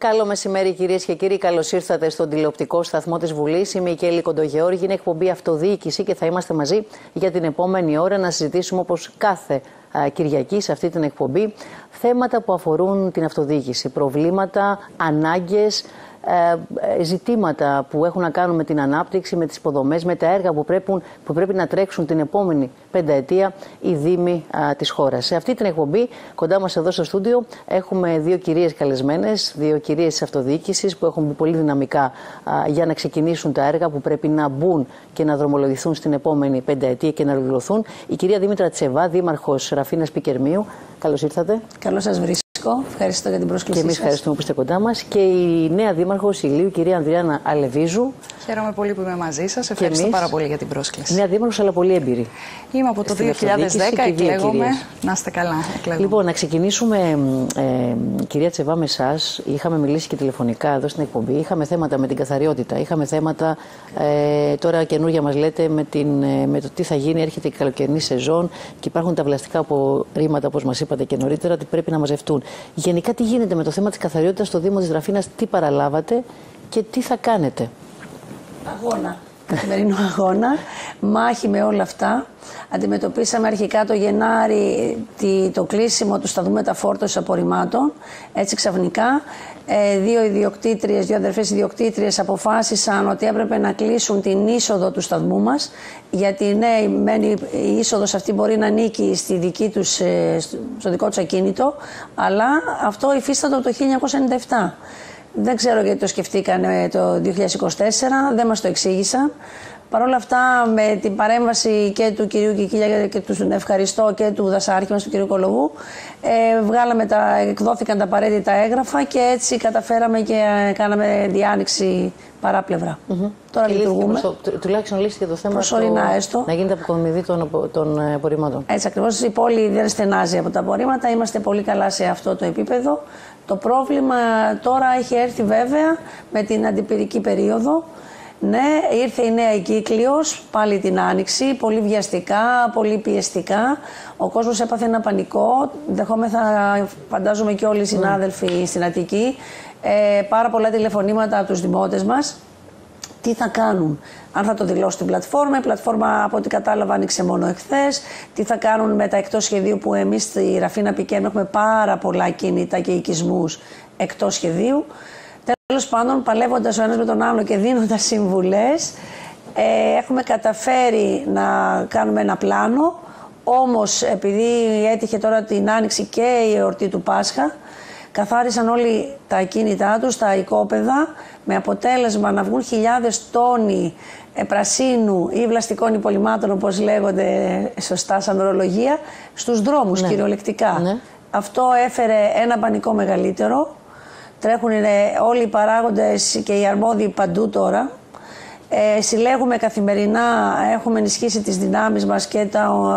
Καλό μεσημέρι, κυρίες και κύριοι. Καλώς ήρθατε στον τηλεοπτικό σταθμό της Βουλής. Είμαι η Κέλλη Κοντογεώργη. Είναι εκπομπή Αυτοδιοίκηση και θα είμαστε μαζί για την επόμενη ώρα να συζητήσουμε, όπως κάθε Κυριακή σε αυτή την εκπομπή, θέματα που αφορούν την αυτοδιοίκηση. Προβλήματα, ανάγκες, ζητήματα που έχουν να κάνουν με την ανάπτυξη, με τις υποδομές, με τα έργα που πρέπει να τρέξουν την επόμενη πενταετία οι δήμοι της χώρας. Σε αυτή την εκπομπή, κοντά μας εδώ στο στούντιο, έχουμε δύο κυρίες καλεσμένες, δύο κυρίες της αυτοδιοίκησης που έχουν μπει πολύ δυναμικά για να ξεκινήσουν τα έργα που πρέπει να μπουν και να δρομολογηθούν στην επόμενη πενταετία και να ολοκληρωθούν. Η κυρία Δήμητρα Τσεβά, δήμαρχος Ραφίνας Πικερμείου. Καλώς ήρθατε. Καλώς σας βρίσκω. Ευχαριστώ για την πρόσκλησή σας. Και εμείς ευχαριστούμε που είστε κοντά μας. Και η νέα δήμαρχος Ηλίου, κυρία Ανδριάννα Αλεβίζου. Χαίρομαι πολύ που είμαι μαζί σας. Ευχαριστώ πάρα πολύ για την πρόσκληση. Νέα δήμαρχος, αλλά πολύ έμπειρη. Είμαι από το 2010, εκλέγομαι. Να είστε καλά. Λοιπόν, να ξεκινήσουμε, κυρία Τσεβά, με εσάς. Είχαμε μιλήσει και τηλεφωνικά εδώ στην εκπομπή. Είχαμε θέματα με την καθαριότητα. Είχαμε θέματα, τώρα καινούργια μας λέτε, με το τι θα γίνει. Έρχεται η καλοκαιρινή σεζόν και υπάρχουν τα βλαστικά απορρίμματα, όπως μας είπατε και νωρίτερα, ότι πρέπει να μαζευτούν. Γενικά, τι γίνεται με το θέμα της καθαριότητας στο Δήμο της Ραφίνας, τι παραλάβατε και τι θα κάνετε? Αγώνα. Καθημερινό αγώνα. Μάχη με όλα αυτά. Αντιμετωπίσαμε αρχικά το Γενάρη το κλείσιμο του σταθμού μεταφόρτωσης απορριμμάτων. Έτσι ξαφνικά δύο αδερφές ιδιοκτήτριες αποφάσισαν ότι έπρεπε να κλείσουν την είσοδο του σταθμού μας, γιατί η είσοδος αυτή μπορεί να ανήκει στο δικό τους ακίνητο, αλλά αυτό υφίστατο από το 1997. Δεν ξέρω γιατί το σκεφτήκανε το 2024, δεν μας το εξήγησαν. Παρ' όλα αυτά, με την παρέμβαση και του κυρίου Κικίλια και του ευχαριστώ και του δασάρχη μας, του κυρίου Κολοβού, εκδόθηκαν τα απαραίτητα έγγραφα και έτσι καταφέραμε και κάναμε διάνοιξη παράπλευρα. Τώρα λειτουργούμε. Τουλάχιστον λύσθηκε το θέμα προσωρινά έστω. Να γίνεται αποκομιδή των απορριμμάτων. Έτσι ακριβώς. Η πόλη δεν στενάζει από τα απορρίμματα. Είμαστε πολύ καλά σε αυτό το επίπεδο. Το πρόβλημα τώρα έχει έρθει βέβαια με την αντιπυρική περίοδο. Ναι, ήρθε η νέα εγκύκλειος, πάλι την άνοιξη, πολύ βιαστικά, πολύ πιεστικά. Ο κόσμος έπαθε ένα πανικό, δεχόμεθα, φαντάζομαι και όλοι οι συνάδελφοι στην Αττική, πάρα πολλά τηλεφωνήματα από τους δημότες μας. Τι θα κάνουν, αν θα το δηλώσουν στην πλατφόρμα. Η πλατφόρμα, από ό,τι κατάλαβα, άνοιξε μόνο εχθές. Τι θα κάνουν με τα εκτός σχεδίου, που εμείς στη Ραφίνα Πικέρμη έχουμε πάρα πολλά κίνητα και οικισμούς εκτός σχεδίου. Τέλος πάντων, παλεύοντας ο ένας με τον άλλο και δίνοντας συμβουλές, έχουμε καταφέρει να κάνουμε ένα πλάνο. Όμως, επειδή έτυχε τώρα την Άνοιξη και η εορτή του Πάσχα, καθάρισαν όλοι τα ακίνητά τους, τα οικόπεδα, με αποτέλεσμα να βγουν χιλιάδες τόνοι πρασίνου ή βλαστικών υπολειμμάτων, όπως λέγονται σωστά σαν ορολογία, στους δρόμους, ναι, κυριολεκτικά. Ναι. Αυτό έφερε ένα πανικό μεγαλύτερο. Τρέχουν όλοι οι παράγοντες και οι αρμόδιοι παντού τώρα. Συλλέγουμε καθημερινά, έχουμε ενισχύσει τις δυνάμεις μας και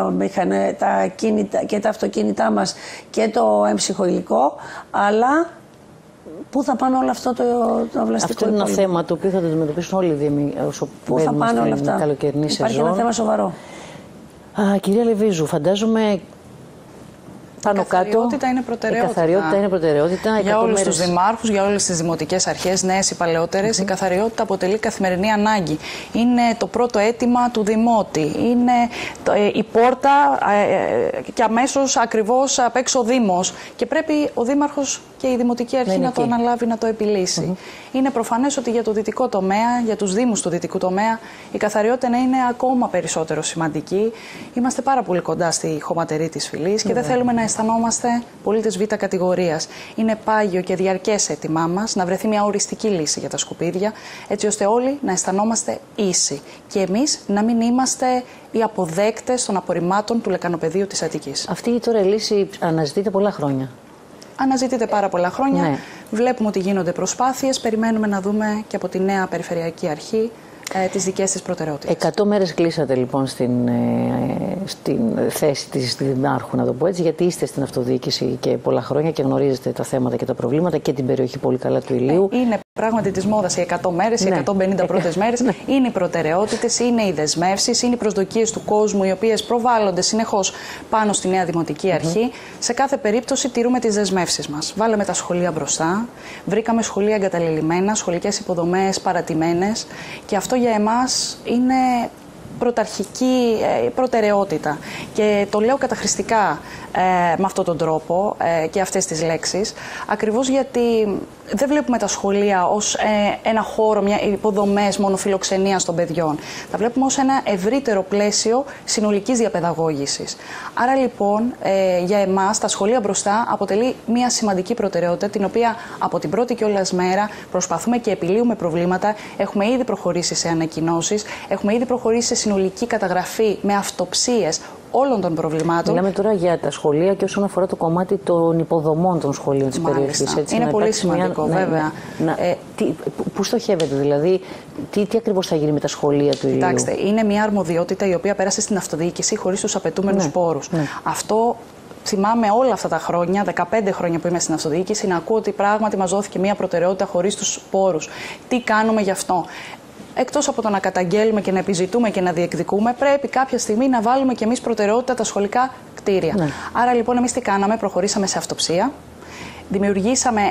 τα αυτοκίνητά μας και το έμψυχο υλικό, αλλά πού θα πάνε όλο αυτό το βλαστικό? Αυτό είναι ένα θέμα το οποίο θα το αντιμετωπίσουν όλοι οι δήμοι όσο μπαίνουμε στην καλοκαιρινή σεζόν. Υπάρχει ένα θέμα σοβαρό. Κυρία Αλεβίζου, φαντάζομαι πάνω κάτω. Η καθαριότητα είναι προτεραιότητα. Για όλους τους δημάρχους, για όλες τις δημοτικές αρχές, νέες ή παλαιότερες, η καθαριότητα αποτελεί καθημερινή ανάγκη. Είναι το πρώτο αίτημα του δημότη. Είναι η πόρτα και αμέσως ακριβώς απ' έξω ο Δήμος. Και πρέπει ο δήμαρχος και η δημοτική αρχή να το αναλάβει, να το επιλύσει. Είναι προφανές ότι για το δυτικό τομέα, για τους δήμους του δυτικού τομέα, η καθαριότητα είναι ακόμα περισσότερο σημαντική. Είμαστε πάρα πολύ κοντά στη χωματερή της φυλής και δεν θέλουμε να αισθανόμαστε πολίτες Β' κατηγορίας. Είναι πάγιο και διαρκές αίτημά μας να βρεθεί μια οριστική λύση για τα σκουπίδια, έτσι ώστε όλοι να αισθανόμαστε ίσοι. Και εμείς να μην είμαστε οι αποδέκτες των απορριμμάτων του λεκανοπεδίου της Αττικής. Αυτή τώρα η λύση αναζητείται πολλά χρόνια. Αναζητείται πάρα πολλά χρόνια. Ναι. Βλέπουμε ότι γίνονται προσπάθειες. Περιμένουμε να δούμε και από τη νέα Περιφερειακή Αρχή τις δικές της προτεραιότητες. 100 μέρες κλείσατε λοιπόν στην θέση της δημάρχου, να το πω έτσι, γιατί είστε στην αυτοδιοίκηση και πολλά χρόνια και γνωρίζετε τα θέματα και τα προβλήματα και την περιοχή πολύ καλά του Ηλίου. Είναι πράγματι της μόδας, οι 100 μέρες, οι 150 πρώτες μέρες, είναι οι προτεραιότητες, είναι οι δεσμεύσεις, είναι οι προσδοκίες του κόσμου, οι οποίες προβάλλονται συνεχώς πάνω στη νέα Δημοτική Αρχή. Σε κάθε περίπτωση τηρούμε τις δεσμεύσεις μας. Βάλαμε τα σχολεία μπροστά, βρήκαμε σχολεία εγκαταλελειμμένα, σχολικές υποδομές παρατημένες και αυτό για εμάς είναι πρωταρχική προτεραιότητα. Και το λέω καταχρηστικά με αυτόν τον τρόπο και αυτές τις λέξεις, ακριβώς γιατί δεν βλέπουμε τα σχολεία ως ένα χώρο, υποδομές μόνο φιλοξενίας των παιδιών. Τα βλέπουμε ως ένα ευρύτερο πλαίσιο συνολικής διαπαιδαγώγησης. Άρα λοιπόν για εμάς τα σχολεία μπροστά αποτελεί μια σημαντική προτεραιότητα, την οποία από την πρώτη κιόλας μέρα προσπαθούμε και επιλύουμε προβλήματα. Έχουμε ήδη προχωρήσει σε ανακοινώσεις, έχουμε ήδη προχωρήσει σε συνολική καταγραφή με αυτοψίες όλων των προβλημάτων. Μιλάμε τώρα για τα σχολεία και όσον αφορά το κομμάτι των υποδομών των σχολείων της περιοχής. Έτσι, είναι πολύ σημαντικό, βέβαια. Πού στοχεύετε, δηλαδή, τι ακριβώς θα γίνει με τα σχολεία του Ηλίου? Κοιτάξτε, είναι μια αρμοδιότητα η οποία πέρασε στην αυτοδιοίκηση χωρίς τους απαιτούμενους πόρους. Αυτό θυμάμαι όλα αυτά τα χρόνια, 15 χρόνια που είμαι στην αυτοδιοίκηση, να ακούω ότι πράγματι μας δόθηκε μια προτεραιότητα χωρίς τους πόρους. Τι κάνουμε γι' αυτό? Εκτός από το να καταγγέλουμε και να επιζητούμε και να διεκδικούμε, πρέπει κάποια στιγμή να βάλουμε κι εμείς προτεραιότητα τα σχολικά κτίρια. Άρα λοιπόν εμείς τι κάναμε? Προχωρήσαμε σε αυτοψία. Δημιουργήσαμε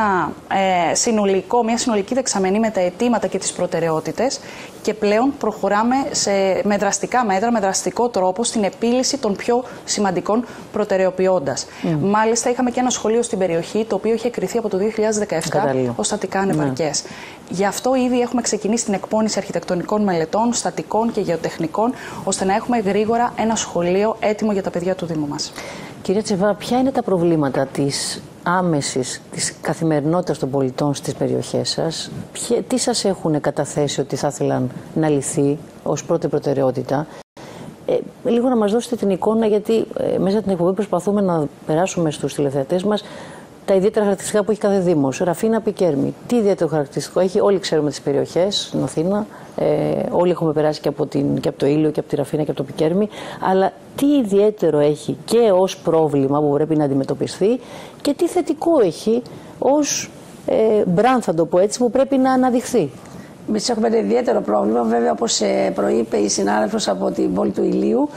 μια συνολική δεξαμενή με τα αιτήματα και τις προτεραιότητες και πλέον προχωράμε με δραστικά μέτρα, με δραστικό τρόπο στην επίλυση των πιο σημαντικών προτεραιοποιώντας. Μάλιστα είχαμε και ένα σχολείο στην περιοχή το οποίο είχε κριθεί από το 2017 ως στατικά ανεπαρκές. Γι' αυτό ήδη έχουμε ξεκινήσει την εκπόνηση αρχιτεκτονικών μελετών, στατικών και γεωτεχνικών, ώστε να έχουμε γρήγορα ένα σχολείο έτοιμο για τα παιδιά του Δήμου μας. Κυρία Τσεβά, ποια είναι τα προβλήματα της άμεσης, της καθημερινότητας των πολιτών στις περιοχές σας? Τι σας έχουν καταθέσει ότι θα ήθελαν να λυθεί ως πρώτη προτεραιότητα? Λίγο να μας δώσετε την εικόνα, γιατί μέσα από την εκπομπή προσπαθούμε να περάσουμε στους τηλεθεατές μας τα ιδιαίτερα χαρακτηριστικά που έχει κάθε Δήμος. Ραφίνα, Πικέρμη. Τι ιδιαίτερο χαρακτηριστικό έχει? Όλοι ξέρουμε τις περιοχές στην Αθήνα. Όλοι έχουμε περάσει και από το Ήλιο και από τη Ραφίνα και από το Πικέρμη. Αλλά τι ιδιαίτερο έχει και ως πρόβλημα που πρέπει να αντιμετωπιστεί και τι θετικό έχει ως μπραντ, θα το πω έτσι, που πρέπει να αναδειχθεί? Εμείς έχουμε ένα ιδιαίτερο πρόβλημα, βέβαια, όπως προείπε η συνάδελφος από την πόλη του Ηλίου.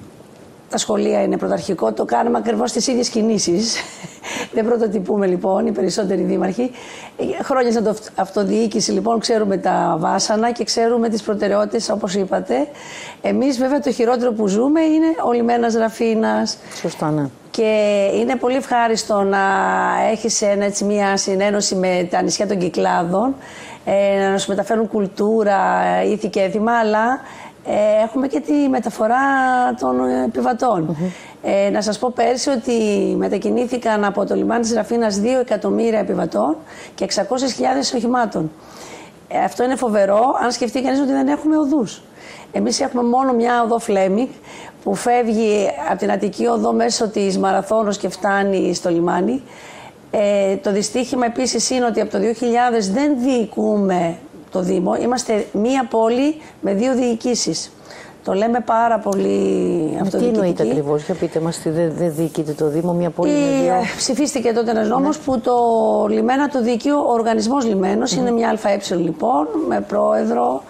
Τα σχολεία είναι πρωταρχικό, το κάνουμε ακριβώς τις ίδιες κινήσεις. Δεν πρωτοτυπούμε λοιπόν οι περισσότεροι δήμαρχοι. Χρόνια στην αυτοδιοίκηση λοιπόν ξέρουμε τα βάσανα και ξέρουμε τις προτεραιότητες, όπως είπατε. Εμείς βέβαια το χειρότερο που ζούμε είναι ο λιμένας Ραφίνας. Σωστά, ναι. Και είναι πολύ ευχάριστο να έχεις μια συνένωση με τα νησιά των Κυκλάδων, να σου μεταφέρουν κουλτούρα, ήθη και έθιμα, αλλά έχουμε και τη μεταφορά των επιβατών. Να σας πω πέρσι ότι μετακινήθηκαν από το λιμάνι της Ραφίνας 2 εκατομμύρια επιβατών και 600.000 οχημάτων. Αυτό είναι φοβερό, αν σκεφτεί κανείς ότι δεν έχουμε οδούς. Εμείς έχουμε μόνο μια οδό Φλέμινγκ που φεύγει από την Αττική Οδό μέσω της Μαραθώνος και φτάνει στο λιμάνι. Το δυστύχημα επίσης είναι ότι από το 2000 δεν διοικούμε το Δήμο. Είμαστε μία πόλη με 2 διοικήσεις. Το λέμε πάρα πολύ αυτοδιοικητική. Τι εννοείται ακριβώς? Για πείτε μας, δεν διοικείται το Δήμο, μία πόλη με 2. Ψηφίστηκε τότε ένας νόμος που το λιμένα το διοικεί ο Οργανισμός Λιμένος. Είναι μια ΑΕ λοιπόν, με πρόεδρο.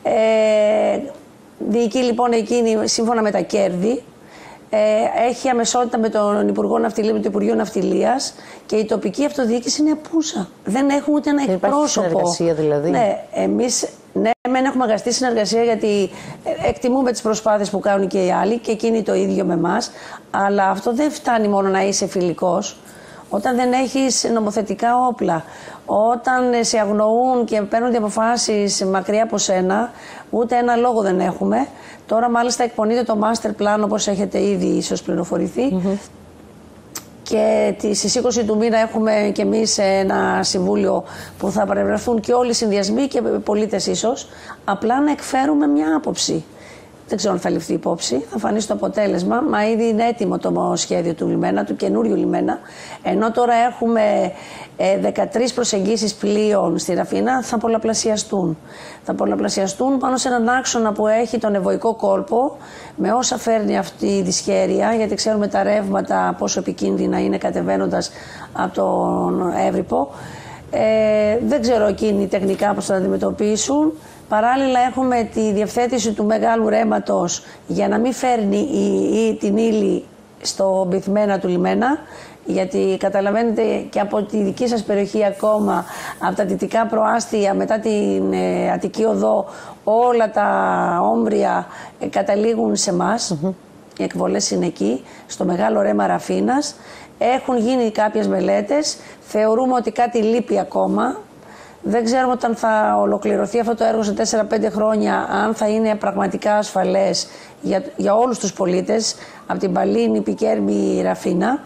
Διοικεί λοιπόν εκείνη σύμφωνα με τα κέρδη. Έχει αμεσότητα με τον Υπουργό Ναυτιλίου, με το Υπουργείο Ναυτιλίας και η τοπική αυτοδιοίκηση είναι απούσα. Δεν έχουμε ούτε ένα εκπρόσωπο. Υπάρχει συνεργασία δηλαδή? Ναι, εμείς μεν έχουμε αγαστή συνεργασία γιατί εκτιμούμε τις προσπάθειες που κάνουν και οι άλλοι και εκείνοι το ίδιο με εμάς. Αλλά αυτό δεν φτάνει μόνο να είσαι φιλικός. Όταν δεν έχεις νομοθετικά όπλα, όταν σε αγνοούν και παίρνουν αποφάσεις μακριά από σένα, ούτε ένα λόγο δεν έχουμε. Τώρα μάλιστα εκπονείται το master plan, όπως έχετε ήδη ίσως πληροφορηθεί. Και στις 20 του μήνα έχουμε και εμείς ένα συμβούλιο που θα παρευρεθούν και όλοι οι συνδυασμοί και πολίτες ίσως, απλά να εκφέρουμε μια άποψη. Δεν ξέρω αν θα ληφθεί υπόψη, θα φανεί στο αποτέλεσμα, μα ήδη είναι έτοιμο το σχέδιο του λιμένα, του καινούριου λιμένα. Ενώ τώρα έχουμε 13 προσεγγίσεις πλοίων στη Ραφίνα, θα πολλαπλασιαστούν. Θα πολλαπλασιαστούν πάνω σε έναν άξονα που έχει τον Ευωικό κόλπο, με όσα φέρνει αυτή η δυσχέρεια, γιατί ξέρουμε τα ρεύματα πόσο επικίνδυνα είναι κατεβαίνοντας από τον Εύρυπο. Δεν ξέρω εκείνοι τεχνικά πώς θα αντιμετωπίσουν. Παράλληλα έχουμε τη διευθέτηση του μεγάλου ρέματος για να μην φέρνει την ύλη στο μπυθμένα του λιμένα, γιατί καταλαβαίνετε και από τη δική σας περιοχή ακόμα, από τα δυτικά προάστια μετά την Αττική Οδό, όλα τα όμβρια καταλήγουν σε εμάς. Οι εκβολές είναι εκεί, στο μεγάλο ρέμα Ραφίνας. Έχουν γίνει κάποιες μελέτες, θεωρούμε ότι κάτι λείπει ακόμα. Δεν ξέρουμε όταν θα ολοκληρωθεί αυτό το έργο σε 4-5 χρόνια, αν θα είναι πραγματικά ασφαλές για όλους τους πολίτες, από την Παλίνη, Πικέρμη, Ραφίνα.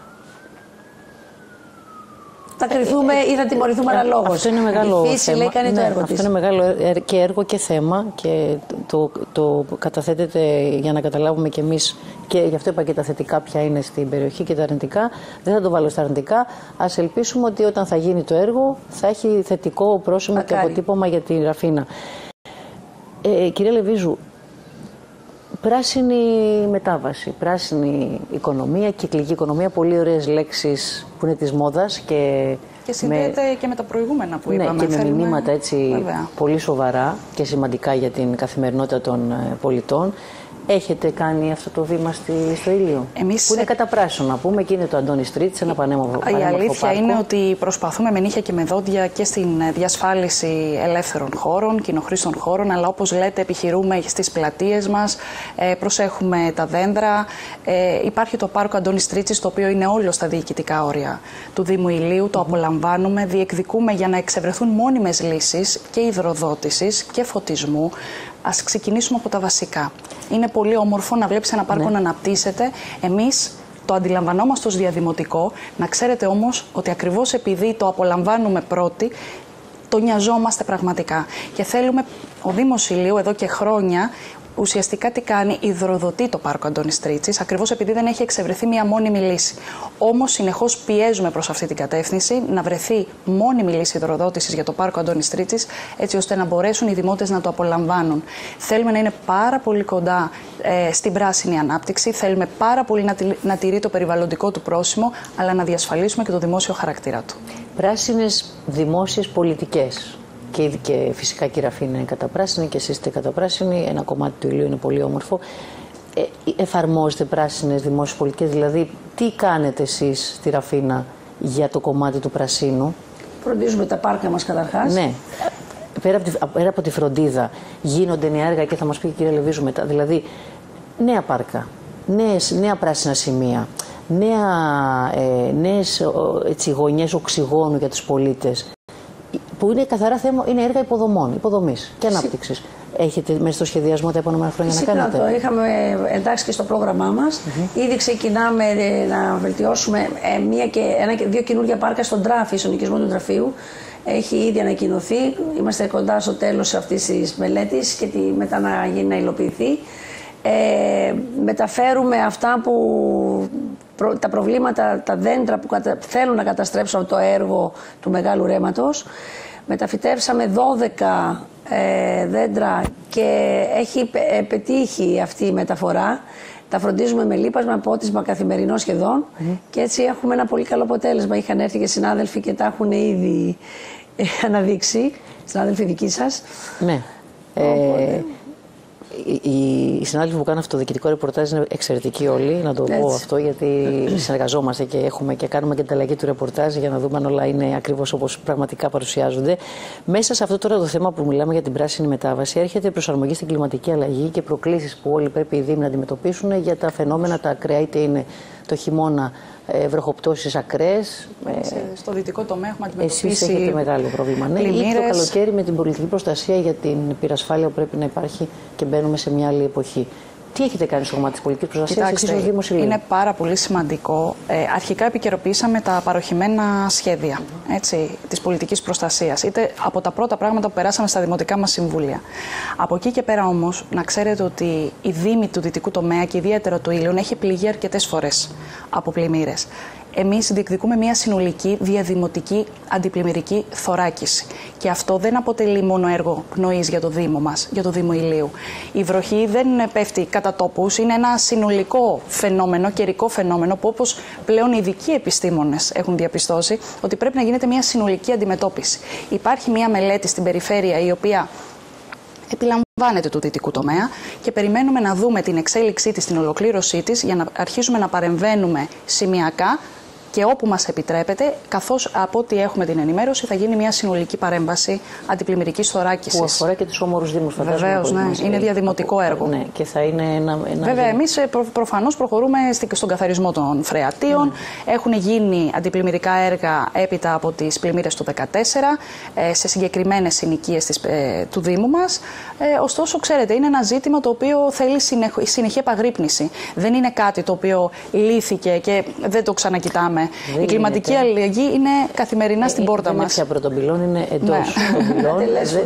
Θα κρυθούμε ή θα τιμωρηθούμε αναλόγως. Αυτό είναι μεγάλο η φύση θέμα. Λέει, κάνει το έργο αυτό της. είναι μεγάλο και έργο και θέμα και το καταθέτεται για να καταλάβουμε κι εμείς, και γι' αυτό είπα και τα θετικά ποια είναι στην περιοχή και τα αρνητικά. Δεν θα το βάλω στα αρνητικά. Ας ελπίσουμε ότι όταν θα γίνει το έργο θα έχει θετικό πρόσημο και αποτύπωμα για τη Ραφίνα. Κυρία Λεβίζου, πράσινη μετάβαση, πράσινη οικονομία, κυκλική οικονομία, πολύ ωραίες λέξεις που είναι της μόδας και συνδέεται και με τα προηγούμενα που είπαμε. Και με μηνύματα έτσι βέβαια πολύ σοβαρά και σημαντικά για την καθημερινότητα των πολιτών. Έχετε κάνει αυτό το βήμα στο Ήλιο, που είναι κατά πράσινο, να πούμε, και είναι το Αντώνη Street, σε ένα πανέμορφο πάρκο. Η αλήθεια είναι ότι προσπαθούμε με νύχια και με δόντια και στην διασφάλιση ελεύθερων χώρων, κοινοχρήστων χώρων, αλλά όπως λέτε επιχειρούμε στις πλατείες μας, προσέχουμε τα δέντρα. Υπάρχει το πάρκο Αντώνη Street, το οποίο είναι όλο στα διοικητικά όρια του Δήμου Ηλίου, το απολαμβάνουμε, διεκδικούμε για να εξευρεθούν μόνιμες λύσεις και υδροδότησης και φωτισμού. Ας ξεκινήσουμε από τα βασικά. Είναι πολύ όμορφο να βλέπεις ένα πάρκο να αναπτύσσεται. Εμείς το αντιλαμβανόμαστε ως διαδημοτικό. Να ξέρετε όμως ότι ακριβώς επειδή το απολαμβάνουμε πρώτοι, το νοιαζόμαστε πραγματικά. Και θέλουμε, ο Δήμος Ηλίου εδώ και χρόνια ουσιαστικά τι κάνει, υδροδοτεί το πάρκο Αντώνη Στρίτσης, ακριβώς επειδή δεν έχει εξευρεθεί μια μόνιμη λύση. Όμως συνεχώς πιέζουμε προς αυτή την κατεύθυνση να βρεθεί μόνιμη λύση υδροδότησης για το πάρκο Αντώνη Στρίτσης, έτσι ώστε να μπορέσουν οι δημότες να το απολαμβάνουν. Θέλουμε να είναι πάρα πολύ κοντά στην πράσινη ανάπτυξη, θέλουμε πάρα πολύ να τηρεί το περιβαλλοντικό του πρόσημο, αλλά να διασφαλίσουμε και το δημόσιο χαρακτήρα του. Πράσινες δημόσιες πολιτικές. Και φυσικά και η Ραφίνα είναι καταπράσινη και εσείς είστε καταπράσινοι. Ένα κομμάτι του Ηλίου είναι πολύ όμορφο. Εφαρμόζετε πράσινες δημόσιες πολιτικές, δηλαδή τι κάνετε εσείς στη Ραφίνα για το κομμάτι του πρασίνου? Φροντίζουμε τα πάρκα μας καταρχάς. Ναι. Πέρα από τη φροντίδα γίνονται νέα έργα και θα μας πει η κυρία Λεβίζου μετά. Δηλαδή νέα πάρκα, νέα πράσινα σημεία, νέες γωνιές οξυγόνου για τους πολίτες. Που είναι καθαρά θέμα, είναι έργα υποδομής και ανάπτυξης. Έχετε μέσα στο σχεδιασμό τα επόμενα χρόνια να κάνετε? Το είχαμε εντάξει και στο πρόγραμμά μας. Ήδη ξεκινάμε να βελτιώσουμε δύο καινούργια πάρκα στον Τράφη, στον οικισμό του Τραφείου. Έχει ήδη ανακοινωθεί. Είμαστε κοντά στο τέλος αυτής της μελέτης και μετά να γίνει να υλοποιηθεί. Μεταφέρουμε αυτά τα προβλήματα, τα δέντρα που θέλουν να καταστρέψουν το έργο του μεγάλου ρέματος. Μεταφυτεύσαμε 12 δέντρα και έχει πετύχει αυτή η μεταφορά. Τα φροντίζουμε με λίπασμα, απότισμα καθημερινό σχεδόν και έτσι έχουμε ένα πολύ καλό αποτέλεσμα. Είχαν έρθει και συνάδελφοι και τα έχουν ήδη αναδείξει, συνάδελφοι δικοί σας. Ναι. Οι συνάδελφοι που κάνουν αυτό το διοικητικό ρεπορτάζ είναι εξαιρετικοί όλοι, να το πω αυτό, γιατί συνεργαζόμαστε και κάνουμε και ανταλλαγή του ρεπορτάζ για να δούμε αν όλα είναι ακριβώς όπως πραγματικά παρουσιάζονται. Μέσα σε αυτό τώρα το θέμα που μιλάμε για την πράσινη μετάβαση, έρχεται η προσαρμογή στην κλιματική αλλαγή και προκλήσεις που όλοι πρέπει οι Δήμοι να αντιμετωπίσουν για τα φαινόμενα τα ακραία, είτε είναι το χειμώνα βροχοπτώσεις ακραίες. Στο δυτικό τομέα έχουμε αντιμετωπίσει. Εσείς έχετε μεγάλο πρόβλημα. Ναι, ή το καλοκαίρι με την πολιτική προστασία για την πυρασφάλεια που πρέπει να υπάρχει και μπαίνουμε σε μια άλλη εποχή. Τι έχετε κάνει στο κομμάτι της πολιτικής προστασίας εσείς ως Δήμος Ηλίου? Είναι πάρα πολύ σημαντικό. Αρχικά επικαιροποιήσαμε τα παροχημένα σχέδια της πολιτικής προστασίας. Είτε από τα πρώτα πράγματα που περάσαμε στα δημοτικά μας συμβούλια. Από εκεί και πέρα όμως, να ξέρετε ότι η Δήμη του δυτικού τομέα και ιδιαίτερα του Ήλιου έχει πληγεί αρκετές φορές από πλημμύρες. Εμείς διεκδικούμε μια συνολική διαδημοτική αντιπλημμυρική θωράκιση. Και αυτό δεν αποτελεί μόνο έργο πνοής για το Δήμο μας, για το Δήμο Ηλείου. Η βροχή δεν πέφτει κατά τόπους, είναι ένα συνολικό φαινόμενο, καιρικό φαινόμενο, που όπως πλέον οι ειδικοί επιστήμονες έχουν διαπιστώσει, ότι πρέπει να γίνεται μια συνολική αντιμετώπιση. Υπάρχει μια μελέτη στην περιφέρεια η οποία επιλαμβάνεται του δυτικού τομέα και περιμένουμε να δούμε την εξέλιξή της, την ολοκλήρωσή της, για να αρχίσουμε να παρεμβαίνουμε σημειακά και όπου μας επιτρέπεται, καθώς από ό,τι έχουμε την ενημέρωση θα γίνει μια συνολική παρέμβαση αντιπλημμυρικής θωράκισης. Που αφορά και τους όμορους δήμους, φαντάζομαι. Βεβαίως, ναι. Είναι διαδημοτικό έργο. Ναι, και θα είναι ένα Βέβαια, εμείς προφανώς προχωρούμε στον καθαρισμό των φρεατίων. Έχουν γίνει αντιπλημμυρικά έργα έπειτα από τις πλημμύρες του 2014 σε συγκεκριμένες συνοικίες του Δήμου μας. Ωστόσο, ξέρετε, είναι ένα ζήτημα το οποίο θέλει συνεχή επαγρύπνηση. Δεν είναι κάτι το οποίο λύθηκε και δεν το ξανακοιτάμε. Η κλιματική αλλαγή είναι καθημερινά στην πόρτα μας. Δεν είναι πια πρωτοπυλών, είναι εντός των πυλών.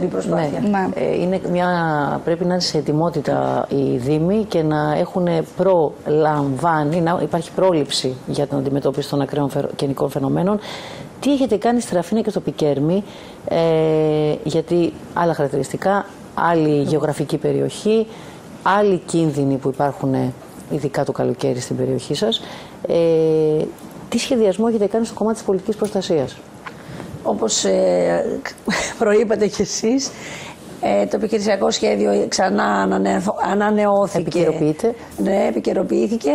Πρέπει να είναι σε ετοιμότητα οι Δήμοι και να έχουν προλαμβάνει, να υπάρχει πρόληψη για την αντιμετώπιση των ακραίων καιρικών φαινομένων. Τι έχετε κάνει στη Ραφίνα και στο Πικέρμι, γιατί άλλα χαρακτηριστικά, άλλη γεωγραφική περιοχή, άλλοι κίνδυνοι που υπάρχουν ειδικά το καλοκαίρι στην περιοχή σας. Τι σχεδιασμό έχετε κάνει στο κομμάτι της πολιτικής προστασίας? Όπως προείπατε κι εσείς, το επιχειρησιακό σχέδιο ξανά ανανεώθηκε. Επικαιροποιείται. Ναι, επικαιροποιήθηκε.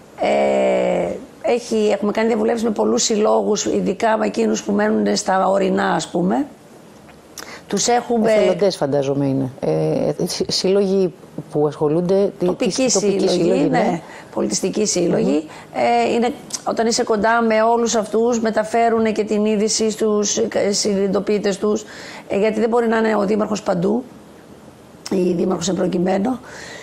Έχουμε κάνει διαβουλεύσεις με πολλούς συλλόγους, ειδικά με εκείνους που μένουν στα ορεινά, ας πούμε. Τους έχουμε... Εθελοντές φαντάζομαι είναι. Σύλλογοι που ασχολούνται... Τοπικοί σύλλογοι, ναι. Πολιτιστικοί σύλλογοι. Όταν είσαι κοντά με όλους αυτούς, μεταφέρουν και την είδηση στους συνειδητοποιητές τους, γιατί δεν μπορεί να είναι ο δήμαρχος παντού, ή δήμαρχος εν προκειμένου.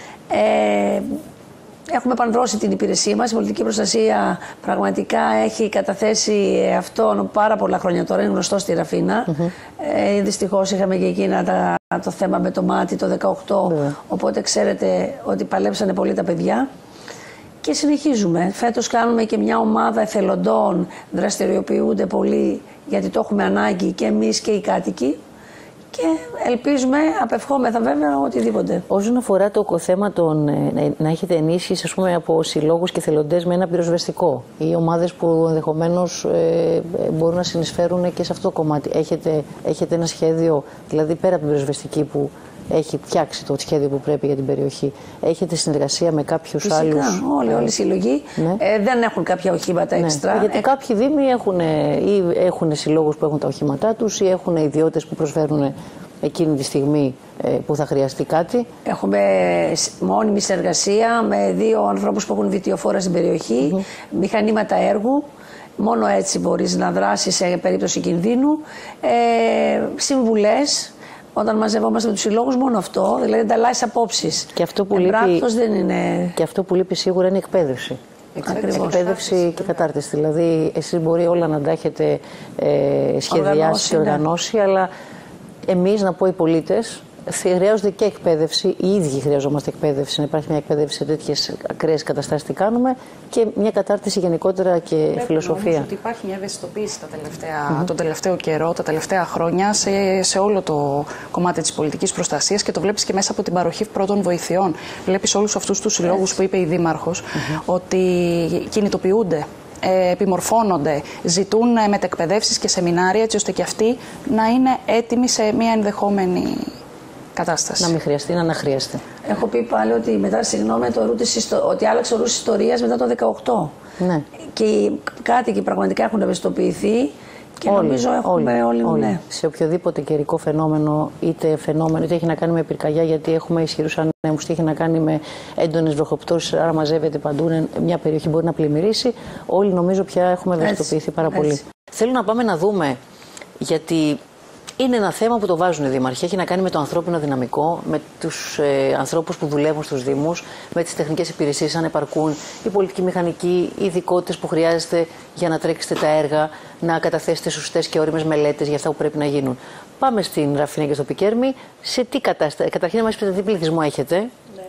Έχουμε επανδρώσει την υπηρεσία μας. Η πολιτική προστασία πραγματικά έχει καταθέσει αυτόν πάρα πολλά χρόνια τώρα. Είναι γνωστό στη Ραφίνα. Δυστυχώς είχαμε και εκείνα το θέμα με το μάτι το 2018. Οπότε ξέρετε ότι παλέψανε πολύ τα παιδιά. Και συνεχίζουμε. Φέτος κάνουμε και μια ομάδα εθελοντών. Δραστηριοποιούνται πολύ, γιατί το έχουμε ανάγκη και εμείς και οι κάτοικοι. Και ελπίζουμε, απευχόμεθα βέβαια, οτιδήποτε. Όσον αφορά το θέμα να έχετε ενίσχυση, ας πούμε, από συλλόγους και θελοντές με ένα πυροσβεστικό ή ομάδες που ενδεχομένως μπορούν να συνεισφέρουν και σε αυτό το κομμάτι. Έχετε ένα σχέδιο, δηλαδή πέρα από την πυροσβεστική που έχει φτιάξει το σχέδιο που πρέπει για την περιοχή, έχετε συνεργασία με κάποιους άλλους? Όλοι οι συλλογοί δεν έχουν κάποια οχήματα έξτρα. Γιατί κάποιοι δήμοι έχουν συλλόγους που έχουν τα οχήματά τους ή έχουν ιδιώτες που προσφέρουν εκείνη τη στιγμή που θα χρειαστεί κάτι. Έχουμε μόνιμη συνεργασία με 2 ανθρώπους που έχουν βιτιοφόρα στην περιοχή, μηχανήματα έργου. Μόνο έτσι μπορείς να δράσεις σε περίπτωση κινδύνου. Συμβουλές. Όταν μαζευόμαστε με τους συλλόγους, μόνο αυτό, δηλαδή ανταλλάσσεις απόψεις. Και αυτό που λείπει σίγουρα είναι η εκπαίδευση. Εκπαίδευση και κατάρτιση. Δηλαδή, εσείς μπορεί όλα να τα έχετε σχεδιάσει και οργανώσει, αλλά εμείς, να πω οι πολίτες, χρειάζονται και εκπαίδευση. Οι ίδιοι χρειαζόμαστε εκπαίδευση. Να υπάρχει μια εκπαίδευση σε τέτοιες ακραίες καταστάσεις τι κάνουμε και μια κατάρτιση γενικότερα και φιλοσοφία. Νομίζω ότι υπάρχει μια ευαισθητοποίηση τον τελευταίο καιρό, τα τελευταία χρόνια σε όλο το κομμάτι της πολιτικής προστασίας και το βλέπεις και μέσα από την παροχή πρώτων βοηθειών. Βλέπεις όλους αυτούς τους συλλόγους που είπε η Δήμαρχος ότι κινητοποιούνται, επιμορφώνονται, ζητούν μετεκπαιδεύσεις και σεμινάρια έτσι ώστε και αυτοί να είναι έτοιμοι σε μια ενδεχόμενη κατάσταση. Να μην χρειαστεί, να αναχρειαστεί. Έχω πει πάλι ότι μετά, ότι άλλαξε ο ρούς ιστορίας μετά το 2018. Ναι. Και οι κάτοικοι πραγματικά έχουν ευαισθητοποιηθεί και νομίζω έχουμε όλοι. Ναι. Σε οποιοδήποτε καιρικό φαινόμενο, είτε έχει να κάνει με πυρκαγιά, γιατί έχουμε ισχυρούς ανέμους, είτε έχει να κάνει με έντονες βροχοπτώσεις, άρα μαζεύεται παντού, μια περιοχή μπορεί να πλημμυρίσει. Όλοι νομίζω πια έχουμε ευαισθητοποιηθεί πάρα πολύ. Θέλω να πάμε να δούμε, γιατί είναι ένα θέμα που το βάζουν οι δήμαρχοι. Έχει να κάνει με το ανθρώπινο δυναμικό, με τους ανθρώπους που δουλεύουν στους Δήμους, με τις τεχνικές υπηρεσίες, αν επαρκούν, η πολιτική μηχανική, οι ειδικότητες που χρειάζεται για να τρέξετε τα έργα, να καταθέσετε σωστές και όριμες μελέτες για αυτά που πρέπει να γίνουν. Πάμε στην Ραφίνα και στο Πικέρμι. Σε τι κατάσταση, καταρχήν να μας πείτε τι πληθυσμό έχετε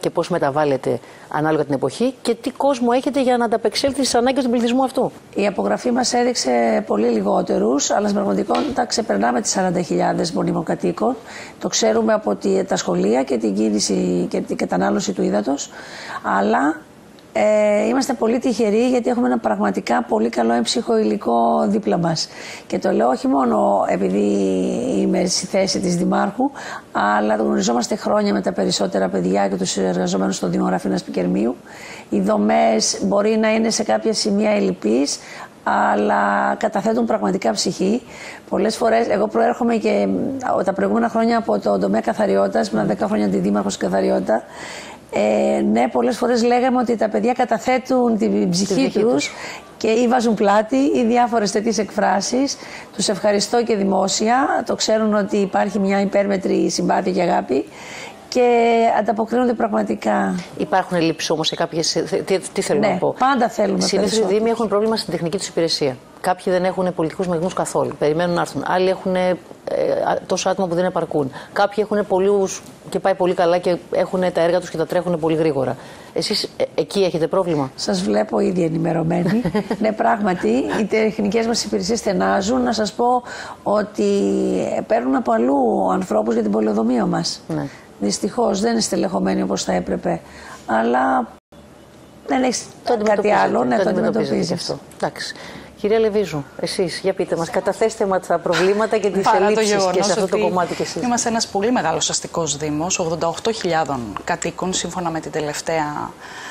και πώς μεταβάλλεται ανάλογα την εποχή και τι κόσμο έχετε για να ανταπεξέλθει στις ανάγκες του πληθυσμού αυτού. Η απογραφή μας έδειξε πολύ λιγότερους, αλλά στην πραγματικότητα ξεπερνάμε τις 40.000 μονίμων κατοίκων. Το ξέρουμε από τα σχολεία και την κίνηση και την κατανάλωση του ύδατος, αλλά είμαστε πολύ τυχεροί γιατί έχουμε ένα πραγματικά πολύ καλό έμψυχο υλικό δίπλα μας. Και το λέω όχι μόνο επειδή είμαι στη θέση της Δημάρχου, αλλά το γνωριζόμαστε χρόνια με τα περισσότερα παιδιά και τους εργαζομένους στο Δήμο Ραφίνας Πικερμείου. Οι δομές μπορεί να είναι σε κάποια σημεία ελλειπείς, αλλά καταθέτουν πραγματικά ψυχή. Πολλές φορές, εγώ προέρχομαι και τα προηγούμενα χρόνια από το τομέα καθαριότητας, ήμουν 10 χρόνια αντιδήμαρχος στην καθαριότητα. Ναι, πολλές φορές λέγαμε ότι τα παιδιά καταθέτουν την ψυχή τους και ή βάζουν πλάτη ή διάφορες τέτοιες εκφράσεις. Τους ευχαριστώ και δημόσια. Το ξέρουν ότι υπάρχει μια υπέρμετρη συμπάθεια και αγάπη και ανταποκρίνονται πραγματικά. Υπάρχουν ελλείψεις όμως σε κάποιες. Τι θέλω να πω. Πάντα θέλουμε. Συνήθως οι Δήμοι έχουν πρόβλημα στην τεχνική τους υπηρεσία. Κάποιοι δεν έχουν πολιτικούς μειγμούς καθόλου. Περιμένουν να έρθουν. Άλλοι έχουν τόσα άτομα που δεν επαρκούν. Κάποιοι έχουν πολλούς και πάει πολύ καλά και έχουν τα έργα τους και τα τρέχουν πολύ γρήγορα. Εσείς εκεί έχετε πρόβλημα? Σας βλέπω ήδη ενημερωμένοι. Ναι, πράγματι, οι τεχνικές μας υπηρεσίες στενάζουν. Να σας πω ότι παίρνουν από αλλού ανθρώπους για την πολεοδομία μας. Ναι. Δυστυχώς δεν είναι στελεχωμένοι όπως θα έπρεπε. Αλλά δεν έχει κάτι άλλο. Ναι, το αντιμετωπίζεις αυτό. Εντάξει. Κυρία Λεβίζου, εσείς, για πείτε μας, καταθέστε μας τα προβλήματα και τις ελλείψεις και σε αυτό το κομμάτι και εσείς. Είμαστε ένας πολύ μεγάλος αστικός δήμος, 88.000 κατοίκων, σύμφωνα με την τελευταία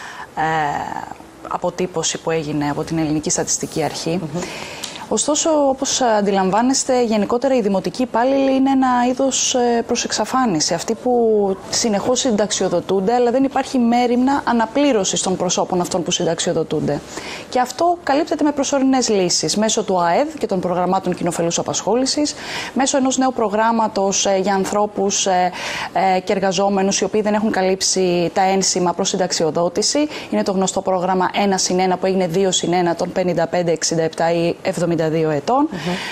αποτύπωση που έγινε από την Ελληνική Στατιστική Αρχή. Ωστόσο, όπως αντιλαμβάνεστε, γενικότερα οι δημοτικοί υπάλληλοι είναι ένα είδος προς εξαφάνιση. Αυτοί που συνεχώς συνταξιοδοτούνται, αλλά δεν υπάρχει μέριμνα αναπλήρωσης των προσώπων αυτών που συνταξιοδοτούνται. Και αυτό καλύπτεται με προσωρινές λύσεις μέσω του ΑΕΔ και των προγραμμάτων κοινοφελούς απασχόλησης, μέσω ενός νέου προγράμματος για ανθρώπους και εργαζόμενους οι οποίοι δεν έχουν καλύψει τα ένσημα προς συνταξιοδότηση. Είναι το γνωστό πρόγραμμα 1+1 που έγινε 2+1 των 55, 67 ή 72 ετών.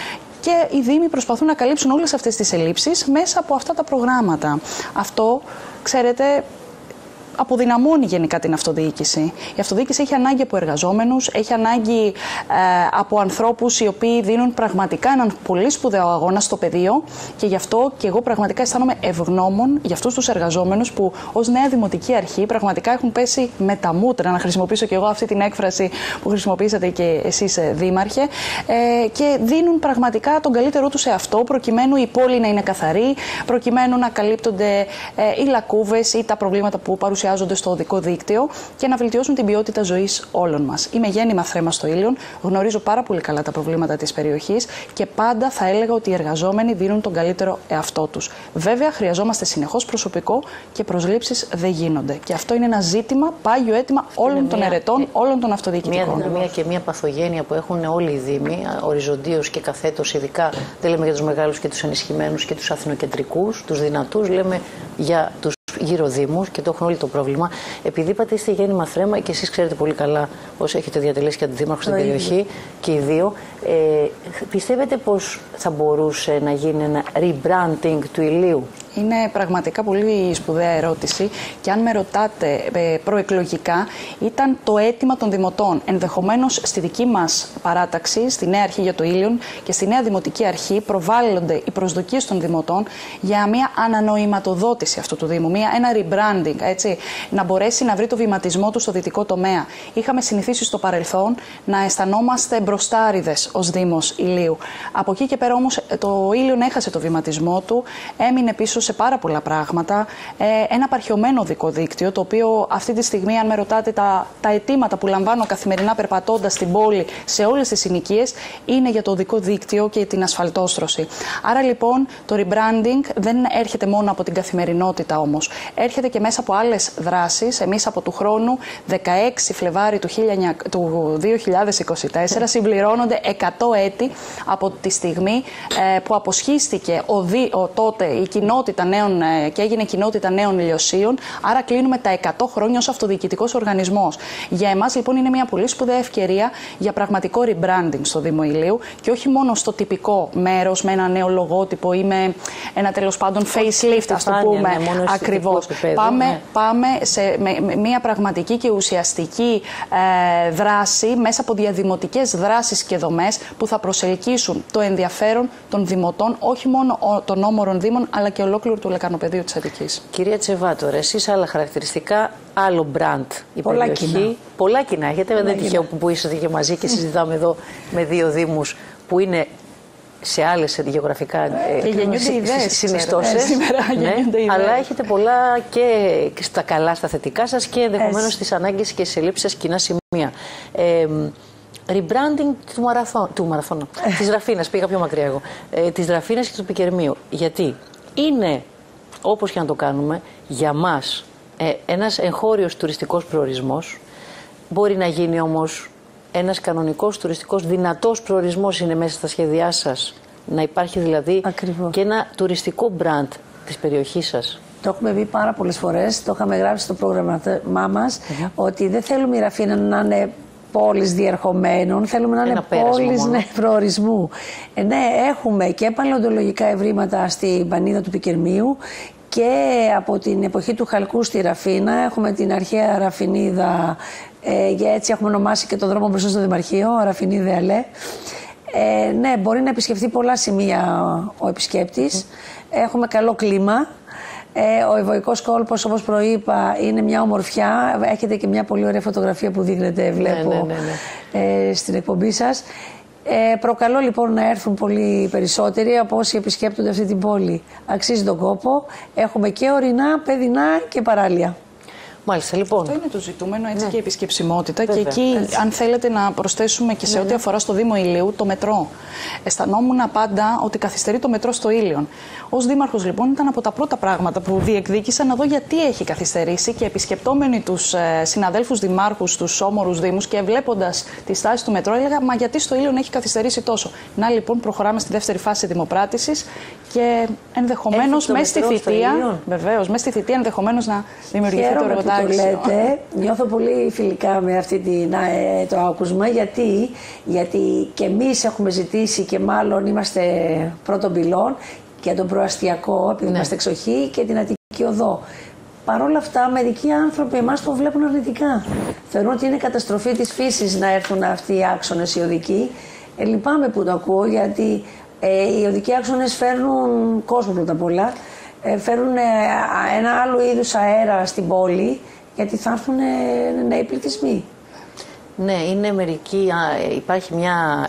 Και οι Δήμοι προσπαθούν να καλύψουν όλες αυτές τις ελλείψεις μέσα από αυτά τα προγράμματα. Αυτό, ξέρετε, αποδυναμώνει γενικά την αυτοδιοίκηση. Η αυτοδιοίκηση έχει ανάγκη από εργαζόμενους, έχει ανάγκη από ανθρώπους οι οποίοι δίνουν πραγματικά έναν πολύ σπουδαίο αγώνα στο πεδίο και γι' αυτό και εγώ πραγματικά αισθάνομαι ευγνώμων για αυτούς τους εργαζόμενους που ως νέα δημοτική αρχή πραγματικά έχουν πέσει με τα μούτρα, να χρησιμοποιήσω και εγώ αυτή την έκφραση που χρησιμοποιήσατε και εσείς, Δήμαρχε, και δίνουν πραγματικά τον καλύτερό τους σε αυτό προκειμένου η πόλη να είναι καθαρή, προκειμένου να καλύπτονται οι λακκούβες ή τα προβλήματα που παρουσιάζονται στο οδικό δίκτυο και να βελτιώσουν την ποιότητα ζωής όλων μας. Είμαι γέννημα θρέμα στο Ήλιον, γνωρίζω πάρα πολύ καλά τα προβλήματα της περιοχής και πάντα θα έλεγα ότι οι εργαζόμενοι δίνουν τον καλύτερο εαυτό τους. Βέβαια, χρειαζόμαστε συνεχώς προσωπικό και προσλήψεις δεν γίνονται. Και αυτό είναι ένα ζήτημα, πάγιο αίτημα όλων των ερετών, όλων των αυτοδιοικητικών. Μια δυναμία και μια παθογένεια που έχουν όλοι οι Δήμοι, οριζοντίως και καθέτως, ειδικά δεν λέμε για τους μεγάλους και τους ενισχυμένους και τους αθηνοκεντρικούς, τους δυνατούς, λέμε για τους γύρω Δήμους και το έχουν όλοι το πρόβλημα. Επειδή είπατε είστε γέννημα θρέμα και εσείς ξέρετε πολύ καλά όσοι έχετε διατελέσει και αντιδήμαρχο στην περιοχή και οι δύο, πιστεύετε πως θα μπορούσε να γίνει ένα rebranding του Ηλίου? Είναι πραγματικά πολύ σπουδαία ερώτηση και αν με ρωτάτε προεκλογικά ήταν το αίτημα των δημοτών. Ενδεχομένως στη δική μας παράταξη, στη Νέα Αρχή για το Ήλιον και στη Νέα Δημοτική Αρχή προβάλλονται οι προσδοκίες των δημοτών για μια ανανοηματοδότηση αυτού του Δήμου, ένα rebranding, έτσι, να μπορέσει να βρει το βηματισμό του στο δυτικό τομέα. Είχαμε συνηθίσει στο παρελθόν να αισθανόμαστε μπροστάριδες ως Δήμος Ηλίου. Από εκεί και πέρα όμως το Ήλιον έχασε το βηματισμό του, έμεινε πίσω σε πάρα πολλά πράγματα. Ένα απαρχιωμένο οδικό δίκτυο, το οποίο αυτή τη στιγμή, αν με ρωτάτε, τα αιτήματα που λαμβάνω καθημερινά περπατώντας στην πόλη σε όλες τις συνοικίες είναι για το οδικό δίκτυο και την ασφαλτόστρωση. Άρα λοιπόν το rebranding δεν έρχεται μόνο από την καθημερινότητα όμως. Έρχεται και μέσα από άλλες δράσεις. Εμείς από του χρόνου, 16 Φλεβάρι του 2024, συμπληρώνονται 100 έτη από τη στιγμή που αποσχίστηκε τότε η κοινότητα και έγινε κοινότητα νέων ηλιοσίων, άρα κλείνουμε τα 100 χρόνια ως αυτοδιοικητικός οργανισμός. Για εμάς λοιπόν είναι μια πολύ σπουδαία ευκαιρία για πραγματικό rebranding στο Δήμο Ηλίου και όχι μόνο στο τυπικό μέρος με ένα νέο λογότυπο ή με ένα τέλος πάντων facelift, ας το πούμε, ακριβώς. Πάμε σε μια πραγματική και ουσιαστική δράση μέσα από διαδημοτικές δράσεις και δομές που θα προσελκύσουν το ενδιαφέρον των δημοτών, όχι μόνο των όμορων δήμων, αλλά και ολόκληρου του λεκανοπεδίου της Αττικής. Κυρία Τσεβάτορα, εσείς άλλα χαρακτηριστικά, άλλο μπραντ η περιοχή. Πολλά κοινά έχετε, δεν τυχαίο που είσατε και μαζί και συζητάμε εδώ με δύο δήμους που είναι σε άλλες γεωγραφικά συνιστώσεις. Αλλά έχετε πολλά και στα καλά, στα θετικά σας και ενδεχομένως στις ανάγκες και στις ελλείψεις σας κοινά σημεία. Rebranding της Ραφίνας, πήγα πιο μακριά εγώ, της Ραφίνας και του Πικερμείου. Γιατί είναι, όπως και να το κάνουμε, για μας ένας εγχώριος τουριστικός προορισμός. Μπορεί να γίνει όμως ένας κανονικός τουριστικός δυνατός προορισμός, είναι μέσα στα σχέδιά σας. Να υπάρχει δηλαδή και ένα τουριστικό μπραντ της περιοχής σας. Το έχουμε πει πάρα πολλές φορές, το είχαμε γράψει στο πρόγραμμά μας, ότι δεν θέλουμε η Ραφίνα να είναι πόλεις διερχομένων, θέλουμε να είναι πόλεις προορισμού. Ναι, έχουμε και παλαιοντολογικά ευρήματα στην Πανίδα του Πικερμείου και από την εποχή του Χαλκού στη Ραφίνα έχουμε την αρχαία Ραφινίδα, έτσι έχουμε ονομάσει και τον δρόμο μπροστά στο Δημαρχείο, Ραφινίδα Αλέ. Ναι, μπορεί να επισκεφτεί πολλά σημεία ο επισκέπτης. Έχουμε καλό κλίμα. Ο Ευωικός κόλπος, όπως προείπα, είναι μια ομορφιά. Έχετε και μια πολύ ωραία φωτογραφία που δείχνετε, βλέπω, στην εκπομπή σας. Προκαλώ λοιπόν να έρθουν πολύ περισσότεροι από όσοι επισκέπτονται αυτή την πόλη. Αξίζει τον κόπο. Έχουμε και ορεινά, παιδινά και παράλια. Μάλιστα, λοιπόν. Αυτό είναι το ζητούμενο, έτσι, και η επισκεψιμότητα. Βέβαια, και εκεί, αν θέλετε να προσθέσουμε και σε ό,τι αφορά στο Δήμο Ηλίου, το μετρό. Αισθανόμουν πάντα ότι καθυστερεί το μετρό στο Ήλιον. Ως δήμαρχος, λοιπόν, ήταν από τα πρώτα πράγματα που διεκδίκησα να δω γιατί έχει καθυστερήσει και επισκεπτόμενοι τους συναδέλφους δημάρχους, τους όμορους δήμους και βλέποντας τη στάση του μετρό, έλεγα: μα γιατί στο Ήλιον έχει καθυστερήσει τόσο. Να, λοιπόν, προχωράμε στη δεύτερη φάση δημοπράτησης και ενδεχομένως μέσα στη θητεία, βεβαίως, μέσα στη θητεία ενδεχομένως να δημιουργηθεί το εργοτάξιο. Το λέτε, νιώθω πολύ φιλικά με αυτή το άκουσμα, γιατί και εμείς έχουμε ζητήσει και μάλλον είμαστε πρώτων πυλών για τον προαστιακό, επειδή είμαστε εξοχή, και την Αττική Οδό. Παρ' όλα αυτά, μερικοί άνθρωποι εμάς το βλέπουν αρνητικά. Θεωρούν ότι είναι καταστροφή της φύσης να έρθουν αυτοί οι άξονες οι οδικοί. Λυπάμαι που το ακούω, γιατί οι οδικοί άξονες φέρνουν κόσμο πρώτα απ' όλα. Φέρουν ένα άλλο είδους αέρα στην πόλη, γιατί θα έρθουν νέοι πληθυσμοί. Ναι, είναι μερική, υπάρχει μια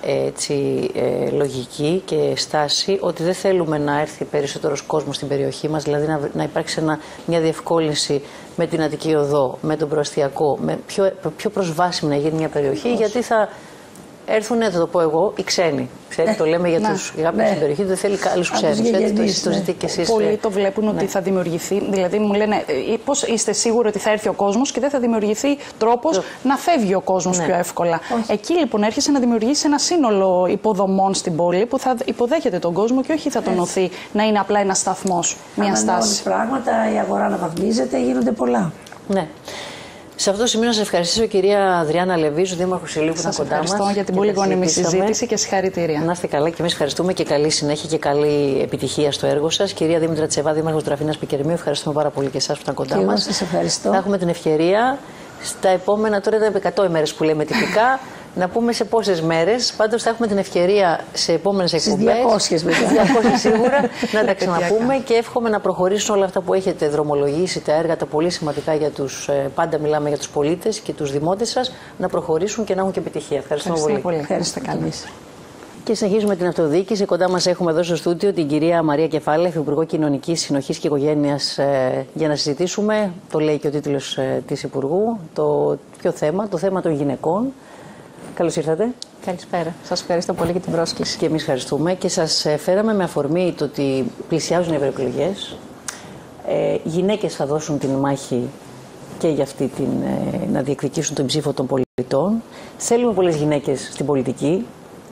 λογική και στάση ότι δεν θέλουμε να έρθει περισσότερος κόσμος στην περιοχή μας, δηλαδή να υπάρξει μια διευκόλυνση με την Αττική Οδό, με τον προαστιακό, με πιο προσβάσιμη να γίνει μια περιοχή, γιατί θα έρθουν, θα το πω εγώ, οι ξένοι. Ξέρετε, το λέμε για τους γάπτες στην περιοχή, δεν θέλει άλλους ξένους. Το ζητείτε και εσείς. Πολλοί το βλέπουν ότι θα δημιουργηθεί. Δηλαδή μου λένε, πώς είστε σίγουροι ότι θα έρθει ο κόσμος και δεν θα δημιουργηθεί τρόπος να φεύγει ο κόσμος πιο εύκολα. Εκεί λοιπόν έρχεσαι να δημιουργήσει ένα σύνολο υποδομών στην πόλη που θα υποδέχεται τον κόσμο και όχι θα τονωθεί να είναι απλά ένα σταθμός, μια στάση. Πράγματα, η αγορά να βαθμίζεται, γίνονται πολλά. Ναι. Σε αυτό το σημείο να σας ευχαριστήσω, κυρία Αδριάννα Λεβίζου, δήμαρχος Ηλίου, που ήταν κοντά μας. Ευχαριστώ για την πολύ γόνιμη συζήτηση και συγχαρητήρια. Να είστε καλά και εμείς ευχαριστούμε και καλή συνέχεια και καλή επιτυχία στο έργο σας. Κυρία Δήμητρα Τσεβά, δήμαρχος του Ραφίνας Πικερμείου, ευχαριστούμε πάρα πολύ και εσάς που ήταν κοντά μας. Σας ευχαριστώ. Θα έχουμε την ευκαιρία στα επόμενα, τώρα ήταν 100 ημέρες που λέμε τυπικά, να πούμε σε πόσες μέρες. Πάντως θα έχουμε την ευκαιρία σε επόμενες εκπομπές. 200 σίγουρα να τα ξαναπούμε και εύχομαι να προχωρήσουν όλα αυτά που έχετε δρομολογήσει, τα έργα τα πολύ σημαντικά για τους. Πάντα μιλάμε για τους πολίτες και τους δημότες σας, να προχωρήσουν και να έχουν και επιτυχία. Ευχαριστούμε πολύ. Ευχαριστώ καλή. Και συνεχίζουμε την αυτοδιοίκηση. Κοντά μας έχουμε εδώ στο στούντιο την κυρία Μαρία Κεφάλεφ, Υπουργό Κοινωνικής Συνοχής και Οικογένειας, για να συζητήσουμε, το λέει και ο τίτλος της Υπουργού, ποιο θέμα, το θέμα των γυναικών. Καλώς ήρθατε. Καλησπέρα. Σας ευχαριστώ πολύ για την πρόσκληση. Και εμείς ευχαριστούμε και σας φέραμε με αφορμή το ότι πλησιάζουν οι ευρωεκλογές. Γυναίκες θα δώσουν την μάχη και για αυτή να διεκδικήσουν τον ψήφο των πολιτών. Θέλουμε πολλές γυναίκες στην πολιτική.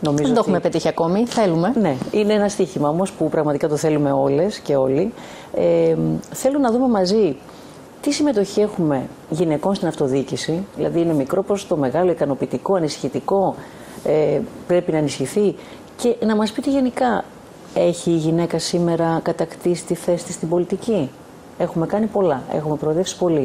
Νομίζω δεν το έχουμε πετύχει ακόμη. Θέλουμε. Ναι, είναι ένα στοίχημα όμως που πραγματικά το θέλουμε όλες και όλοι. Θέλω να δούμε μαζί τι συμμετοχή έχουμε γυναικών στην αυτοδιοίκηση. Δηλαδή, είναι μικρό ποσοστό, μεγάλο, ικανοποιητικό, ανησυχητικό, πρέπει να ενισχυθεί. Και να μας πείτε γενικά, έχει η γυναίκα σήμερα κατακτήσει τη θέση της στην πολιτική? Έχουμε κάνει πολλά, έχουμε προοδεύσει πολύ.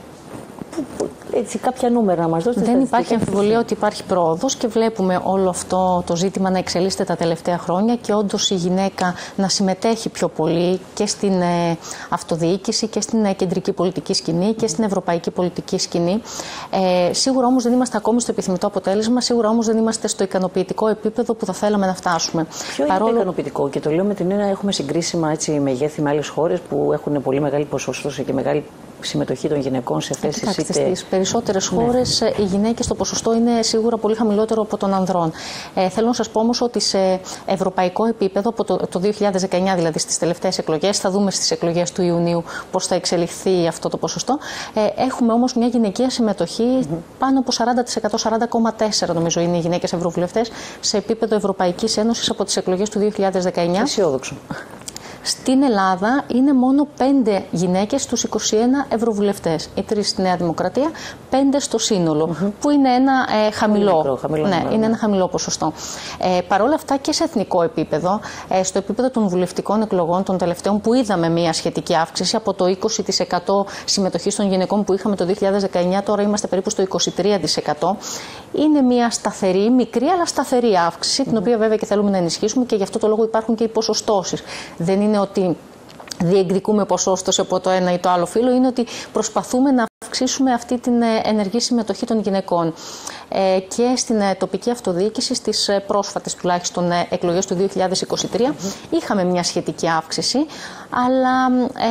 Έτσι, κάποια νούμερα να μας δώσετε. Δεν υπάρχει αμφιβολία ότι υπάρχει πρόοδος και βλέπουμε όλο αυτό το ζήτημα να εξελίσσεται τα τελευταία χρόνια και όντως η γυναίκα να συμμετέχει πιο πολύ και στην αυτοδιοίκηση και στην κεντρική πολιτική σκηνή και στην ευρωπαϊκή πολιτική σκηνή. Σίγουρα όμως δεν είμαστε ακόμη στο επιθυμητό αποτέλεσμα, σίγουρα όμως δεν είμαστε στο ικανοποιητικό επίπεδο που θα θέλαμε να φτάσουμε. Ποιο είναι το ικανοποιητικό? Και το λέω με την έννοια, έχουμε συγκρίσιμα μεγέθη με άλλες χώρες που έχουν πολύ μεγάλη ποσόστοση και μεγάλη συμμετοχή των γυναικών σε θέσεις. Κοιτάξτε, στις περισσότερες χώρες οι γυναίκες το ποσοστό είναι σίγουρα πολύ χαμηλότερο από των ανδρών. Θέλω να σας πω όμως ότι σε ευρωπαϊκό επίπεδο, από το 2019 δηλαδή στις τελευταίες εκλογές, θα δούμε στις εκλογές του Ιουνίου πώς θα εξελιχθεί αυτό το ποσοστό. Έχουμε όμως μια γυναικεία συμμετοχή πάνω από 40%, 40,4% νομίζω είναι οι γυναίκες ευρωβουλευτές σε επίπεδο Ευρωπαϊκής Ένωσης από τις εκλογές του 2019. Αισιόδοξο. Στην Ελλάδα είναι μόνο 5 γυναίκες στους 21 ευρωβουλευτές. Οι 3 στη Νέα Δημοκρατία, 5 στο σύνολο, που είναι ένα χαμηλό, είναι ένα χαμηλό ποσοστό. Παρ' όλα αυτά και σε εθνικό επίπεδο, στο επίπεδο των βουλευτικών εκλογών των τελευταίων, που είδαμε μια σχετική αύξηση από το 20% συμμετοχή των γυναικών που είχαμε το 2019, τώρα είμαστε περίπου στο 23%. Είναι μια σταθερή, μικρή αλλά σταθερή αύξηση, την οποία βέβαια και θέλουμε να ενισχύσουμε και γι' αυτό το λόγο υπάρχουν και οι ποσοστώσεις. Δεν είναι ότι διεκδικούμε ποσόστοση από το ένα ή το άλλο φύλο, είναι ότι προσπαθούμε να αυξήσουμε αυτή την ενεργή συμμετοχή των γυναικών. Και στην τοπική αυτοδιοίκηση, στις πρόσφατες τουλάχιστον εκλογές του 2023, είχαμε μια σχετική αύξηση, αλλά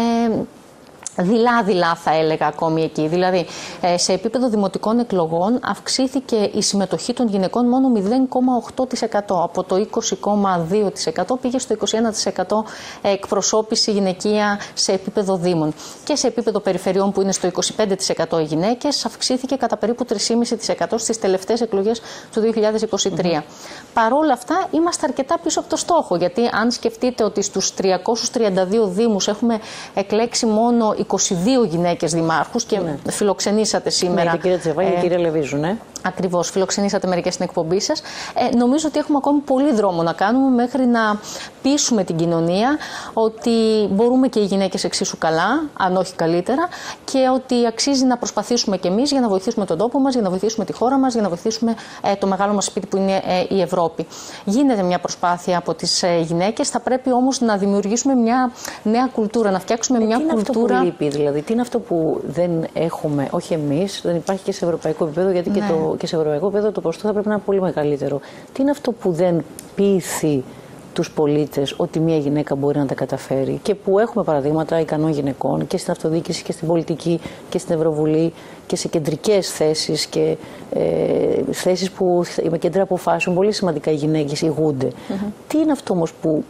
δειλά-δειλά θα έλεγα ακόμη εκεί. Δηλαδή, σε επίπεδο δημοτικών εκλογών αυξήθηκε η συμμετοχή των γυναικών μόνο 0,8%. Από το 20,2% πήγε στο 21% εκπροσώπηση γυναικεία σε επίπεδο δήμων. Και σε επίπεδο περιφερειών που είναι στο 25% οι γυναίκες, αυξήθηκε κατά περίπου 3,5% στις τελευταίες εκλογές του 2023. Παρόλα αυτά, είμαστε αρκετά πίσω από το στόχο, γιατί αν σκεφτείτε ότι στους 332 δήμους έχουμε εκλέξει μόνο 22 γυναίκες δημάρχους και φιλοξενήσατε σήμερα. Ναι, και κυρία Τσεβάνη και κυρία Λεβίζου, ναι. Ακριβώς, φιλοξενήσατε μερικές στην εκπομπή σας. Νομίζω ότι έχουμε ακόμη πολύ δρόμο να κάνουμε μέχρι να πείσουμε την κοινωνία ότι μπορούμε και οι γυναίκες εξίσου καλά, αν όχι καλύτερα, και ότι αξίζει να προσπαθήσουμε κι εμείς για να βοηθήσουμε τον τόπο μας, για να βοηθήσουμε τη χώρα μας, για να βοηθήσουμε το μεγάλο μας σπίτι που είναι η Ευρώπη. Γίνεται μια προσπάθεια από τις γυναίκες, θα πρέπει όμως να δημιουργήσουμε μια νέα κουλτούρα, να φτιάξουμε μια κουλτούρα. Τι είναι αυτό που λείπει, δηλαδή, τι είναι αυτό που δεν έχουμε, όχι εμείς, δεν υπάρχει και σε ευρωπαϊκό επίπεδο, γιατί και σε ευρωπαϊκό επίπεδο το ποσοστό θα πρέπει να είναι πολύ μεγαλύτερο. Τι είναι αυτό που δεν πείθει τους πολίτες ότι μια γυναίκα μπορεί να τα καταφέρει, και που έχουμε παραδείγματα ικανών γυναικών και στην αυτοδιοίκηση και στην πολιτική και στην Ευρωβουλή και σε κεντρικές θέσεις και θέσεις που με κέντρα αποφάσεων πολύ σημαντικά οι γυναίκες ηγούνται. Τι είναι αυτό όμως που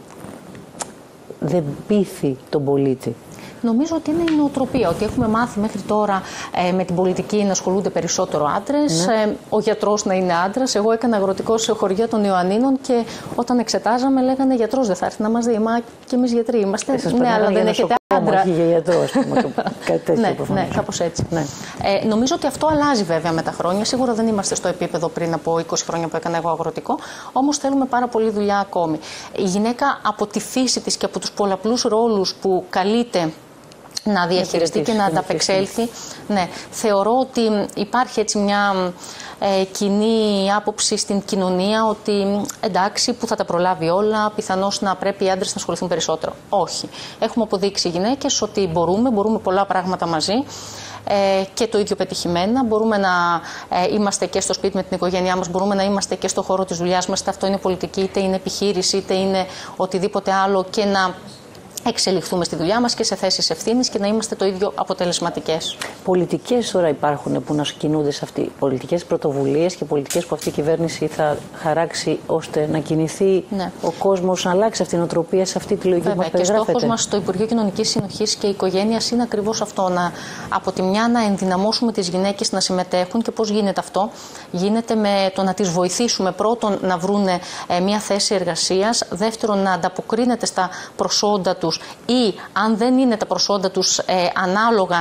δεν πείθει τον πολίτη? Νομίζω ότι είναι η νοοτροπία, ότι έχουμε μάθει μέχρι τώρα με την πολιτική να ασχολούνται περισσότερο άντρες, ο γιατρός να είναι άντρας. Εγώ έκανα αγροτικό σε χωριά των Ιωαννίνων και όταν εξετάζαμε λέγανε γιατρός δεν θα έρθει να μας δει. Μα και εμείς γιατροί είμαστε. Ναι, αλλά δεν έχετε άντρα. Όχι για γιατρό, ας πούμε. Ναι, κάπως έτσι. Ναι. Νομίζω ότι αυτό αλλάζει βέβαια με τα χρόνια. Σίγουρα δεν είμαστε στο επίπεδο πριν από 20 χρόνια που έκανα εγώ αγροτικό, όμως θέλουμε πάρα πολλή δουλειά ακόμη. Η γυναίκα από τη φύση της και από τους πολλαπλούς ρόλους που καλείται να διαχειριστεί και να ανταπεξέλθει. Ναι, θεωρώ ότι υπάρχει έτσι μια κοινή άποψη στην κοινωνία ότι εντάξει, που θα τα προλάβει όλα, πιθανώς να πρέπει οι άντρες να ασχοληθούν περισσότερο. Όχι. Έχουμε αποδείξει οι γυναίκες ότι μπορούμε πολλά πράγματα μαζί. Και το ίδιο πετυχημένα. Μπορούμε να είμαστε και στο σπίτι με την οικογένειά μας, μπορούμε να είμαστε και στο χώρο της δουλειάς μας, είτε αυτό είναι πολιτική, είτε είναι επιχείρηση, είτε είναι οτιδήποτε άλλο, και να εξελιχθούμε στη δουλειά μας και σε θέσεις ευθύνης και να είμαστε το ίδιο αποτελεσματικές. Πολιτικές τώρα υπάρχουν που να κινούνται σε αυτή, πολιτικές πρωτοβουλίες και πολιτικές που αυτή η κυβέρνηση θα χαράξει ώστε να κινηθεί ο κόσμος, να αλλάξει αυτή η νοοτροπία σε αυτή τη λογική που μας περιγράφεται. Και στόχος μας στο Υπουργείο Κοινωνικής Συνοχής και Οικογένειας είναι ακριβώς αυτό, από τη μια να ενδυναμώσουμε τις γυναίκες να συμμετέχουν. Και πώς γίνεται αυτό? Γίνεται με το να τις βοηθήσουμε πρώτον να βρούνε μια θέση εργασίας, δεύτερον να ανταποκρίνεται στα προσόντα τους ή αν δεν είναι τα προσόντα τους ανάλογα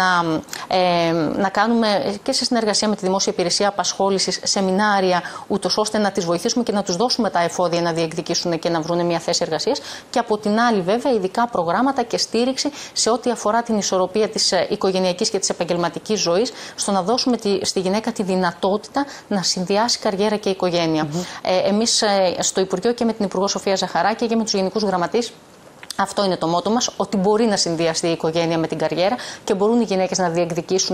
να κάνουμε και σε συνεργασία με τη Δημόσια Υπηρεσία Απασχόλησης σεμινάρια, ούτως ώστε να τις βοηθήσουμε και να τους δώσουμε τα εφόδια να διεκδικήσουν και να βρουν μια θέση εργασίας. Και από την άλλη, βέβαια, ειδικά προγράμματα και στήριξη σε ό,τι αφορά την ισορροπία της οικογενειακής και της επαγγελματικής ζωής, στο να δώσουμε στη γυναίκα τη δυνατότητα να συνδυάσει καριέρα και οικογένεια. Εμείς στο Υπουργείο και με την Υπουργό Σοφία Ζαχαράκη και με τους Γενικούς Γραμματείς, αυτό είναι το μότο μας, ότι μπορεί να συνδυαστεί η οικογένεια με την καριέρα και μπορούν οι γυναίκες να διεκδικήσουν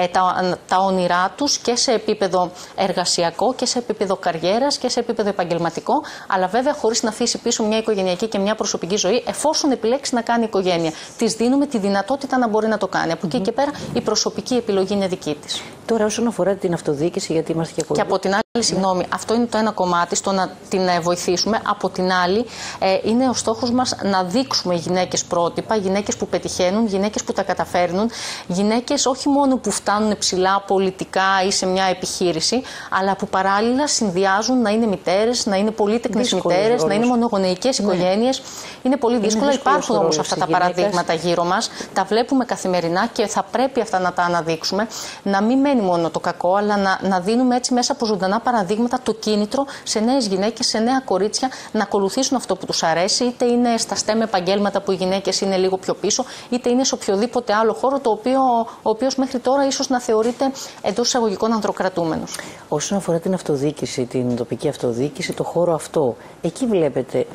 τα όνειρά τους και σε επίπεδο εργασιακό και σε επίπεδο καριέρας και σε επίπεδο επαγγελματικό, αλλά βέβαια χωρίς να αφήσει πίσω μια οικογενειακή και μια προσωπική ζωή, εφόσον επιλέξει να κάνει οικογένεια. Της δίνουμε τη δυνατότητα να μπορεί να το κάνει. Από εκεί και πέρα η προσωπική επιλογή είναι δική της. Τώρα, όσον αφορά την αυτοδιοίκηση, γιατί είμαστε και από την άλλη, συγγνώμη, αυτό είναι το ένα κομμάτι, στο να την βοηθήσουμε. Από την άλλη, είναι ο στόχος μας να δείξουμε γυναίκες πρότυπα, γυναίκες που πετυχαίνουν, γυναίκες που τα καταφέρνουν, γυναίκες όχι μόνο που φτάνουν ψηλά πολιτικά ή σε μια επιχείρηση, αλλά που παράλληλα συνδυάζουν να είναι μητέρες, να είναι πολύτεκνες μητέρες, να είναι μονογονεϊκές οικογένειες. Είναι πολύ δύσκολα. Υπάρχουν όμως αυτά τα παραδείγματα γύρω μας, τα βλέπουμε καθημερινά και θα πρέπει αυτά να τα αναδείξουμε. Να μην μένει μόνο το κακό, αλλά να δίνουμε έτσι μέσα από ζωντανά παραδείγματα το κίνητρο σε νέες γυναίκες, σε νέα κορίτσια να ακολουθήσουν αυτό που τους αρέσει, είτε είναι στα STEM επαγγέλματα που οι γυναίκες είναι λίγο πιο πίσω, είτε είναι σε οποιοδήποτε άλλο χώρο ο οποίος μέχρι τώρα ίσως να θεωρείται εντός εισαγωγικών ανδροκρατούμενος. Όσον αφορά την αυτοδιοίκηση, την τοπική αυτοδιοίκηση, το χώρο αυτό, εκεί βλέπετε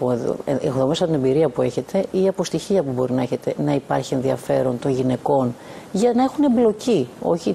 εδώ μέσα από την εμπειρία που έχετε ή από στοιχεία που μπορεί να έχετε, να υπάρχει ενδιαφέρον των γυναικών για να έχουν εμπλοκή, όχι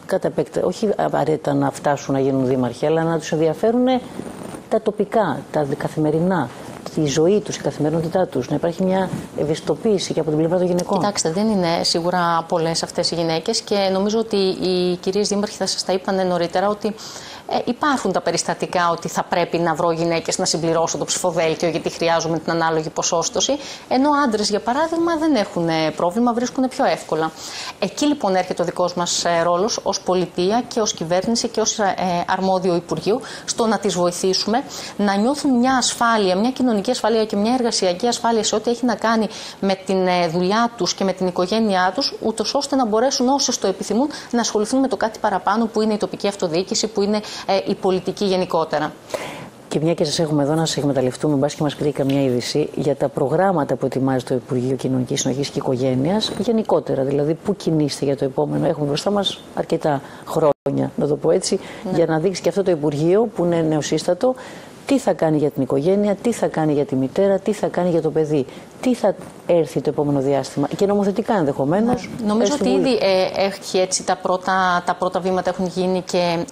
απαραίτητα να φτάσουν να γίνουν δήμαρχοι, αλλά να τους ενδιαφέρουν τα τοπικά, τα καθημερινά, τη ζωή τους, η καθημερινότητά τους, να υπάρχει μια ευαισθητοποίηση και από την πλευρά των γυναικών. Κοιτάξτε, δεν είναι σίγουρα πολλές αυτές οι γυναίκες και νομίζω ότι οι κυρίες δήμαρχοι θα σας τα είπαν νωρίτερα ότι υπάρχουν τα περιστατικά ότι θα πρέπει να βρω γυναίκες να συμπληρώσω το ψηφοδέλτιο γιατί χρειάζομαι την ανάλογη ποσόστοση, ενώ άντρες, για παράδειγμα, δεν έχουν πρόβλημα, βρίσκουν πιο εύκολα. Εκεί λοιπόν έρχεται ο δικός μας ρόλος ως πολιτεία και ως κυβέρνηση και ως αρμόδιο Υπουργείο, στο να τις βοηθήσουμε να νιώθουν μια ασφάλεια, μια κοινωνική ασφάλεια και μια εργασιακή ασφάλεια σε ό,τι έχει να κάνει με την δουλειά τους και με την οικογένειά τους, ούτως ώστε να μπορέσουν όσες το επιθυμούν να ασχοληθούν με το κάτι παραπάνω που είναι η τοπική αυτοδιοίκηση, που είναι η πολιτική γενικότερα. Και μια και σας έχουμε εδώ να σας εκμεταλλευτούμε, μπας και μας πήρε καμιά είδηση για τα προγράμματα που ετοιμάζει το Υπουργείο Κοινωνικής Συνοχής και Οικογένειας γενικότερα. Δηλαδή, πού κινείστε για το επόμενο? Έχουμε μπροστά μας αρκετά χρόνια, να το πω έτσι, για να δείξει και αυτό το Υπουργείο που είναι νεοσύστατο. Τι θα κάνει για την οικογένεια, τι θα κάνει για τη μητέρα, τι θα κάνει για το παιδί, τι θα έρθει το επόμενο διάστημα και νομοθετικά ενδεχομένως. Νομίζω ότι ήδη έχει έτσι τα πρώτα βήματα έχουν γίνει και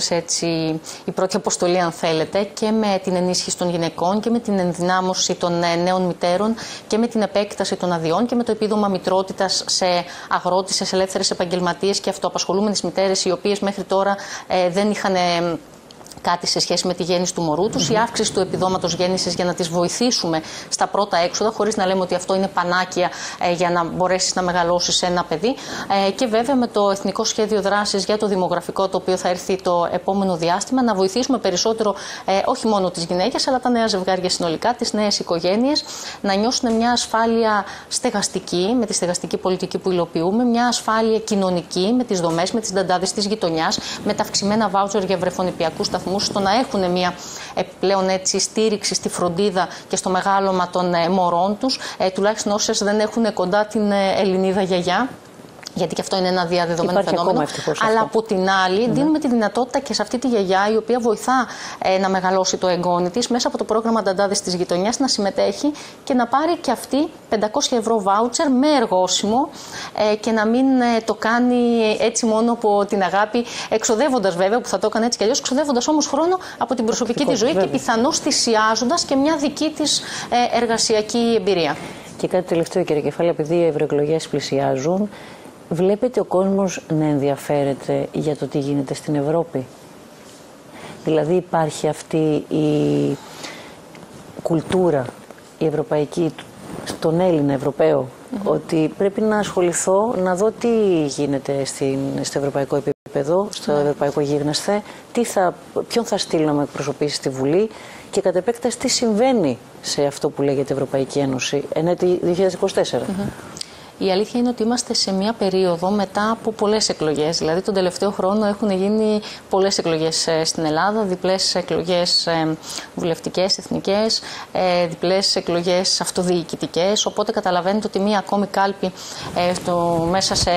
η πρώτη αποστολή, αν θέλετε, και με την ενίσχυση των γυναικών και με την ενδυνάμωση των νέων μητέρων και με την επέκταση των αδειών και με το επίδομα μητρότητας σε αγρότησες, ελεύθερες επαγγελματίες και αυτοαπασχολούμενες μητέρες, οι οποίες μέχρι τώρα δεν είχαν κάτι σε σχέση με τη γέννηση του μωρού τους, η αύξηση του επιδόματος γέννησης για να τις βοηθήσουμε στα πρώτα έξοδα, χωρίς να λέμε ότι αυτό είναι πανάκια για να μπορέσεις να μεγαλώσεις ένα παιδί. Και βέβαια με το Εθνικό Σχέδιο Δράσης για το Δημογραφικό, το οποίο θα έρθει το επόμενο διάστημα, να βοηθήσουμε περισσότερο όχι μόνο τις γυναίκες, αλλά τα νέα ζευγάρια συνολικά, τις νέες οικογένειες, να νιώσουν μια ασφάλεια στεγαστική, με τη στεγαστική πολιτική που υλοποιούμε, μια ασφάλεια κοινωνική, με τις δομές, με τις νταντάδες της γειτονιάς, με τα αυξημένα βάουτσερ για βρεφονιπιακούς σταθμούς, στο να έχουν μια πλέον έτσι στήριξη στη φροντίδα και στο μεγάλωμα των μωρών τους, τουλάχιστον όσες δεν έχουν κοντά την Ελληνίδα γιαγιά. Γιατί και αυτό είναι ένα διαδεδομένο φαινόμενο. Αλλά από την άλλη, δίνουμε τη δυνατότητα και σε αυτή τη γιαγιά, η οποία βοηθά να μεγαλώσει το εγγόνι της, μέσα από το πρόγραμμα Νταντάδες της Γειτονιάς, να συμμετέχει και να πάρει και αυτή 500 ευρώ βάουτσερ με εργόσιμο και να μην το κάνει έτσι μόνο από την αγάπη, εξοδεύοντας βέβαια, που θα το έκανε έτσι κι αλλιώς, εξοδεύοντας όμως χρόνο από την προσωπική της ζωή και πιθανώς θυσιάζοντας και μια δική της εργασιακή εμπειρία. Και κάτι τελευταίο, κύριε Κεφάλη, επειδή οι ευρωεκλογές πλησιάζουν, βλέπετε ο κόσμος να ενδιαφέρεται για το τι γίνεται στην Ευρώπη? Δηλαδή υπάρχει αυτή η κουλτούρα, η ευρωπαϊκή, στον Έλληνα Ευρωπαίο, ότι πρέπει να ασχοληθώ, να δω τι γίνεται στο ευρωπαϊκό επίπεδο, στο ευρωπαϊκό γίγνεσθε, ποιον θα στείλω να με εκπροσωπήσει στη Βουλή και κατ' επέκταση τι συμβαίνει σε αυτό που λέγεται Ευρωπαϊκή Ένωση εν έτη 2024. Η αλήθεια είναι ότι είμαστε σε μια περίοδο μετά από πολλές εκλογές. Δηλαδή, τον τελευταίο χρόνο έχουν γίνει πολλές εκλογές στην Ελλάδα, διπλές εκλογές βουλευτικές, εθνικές, διπλές εκλογές αυτοδιοικητικές. Οπότε καταλαβαίνετε ότι μια ακόμη κάλπη μέσα σε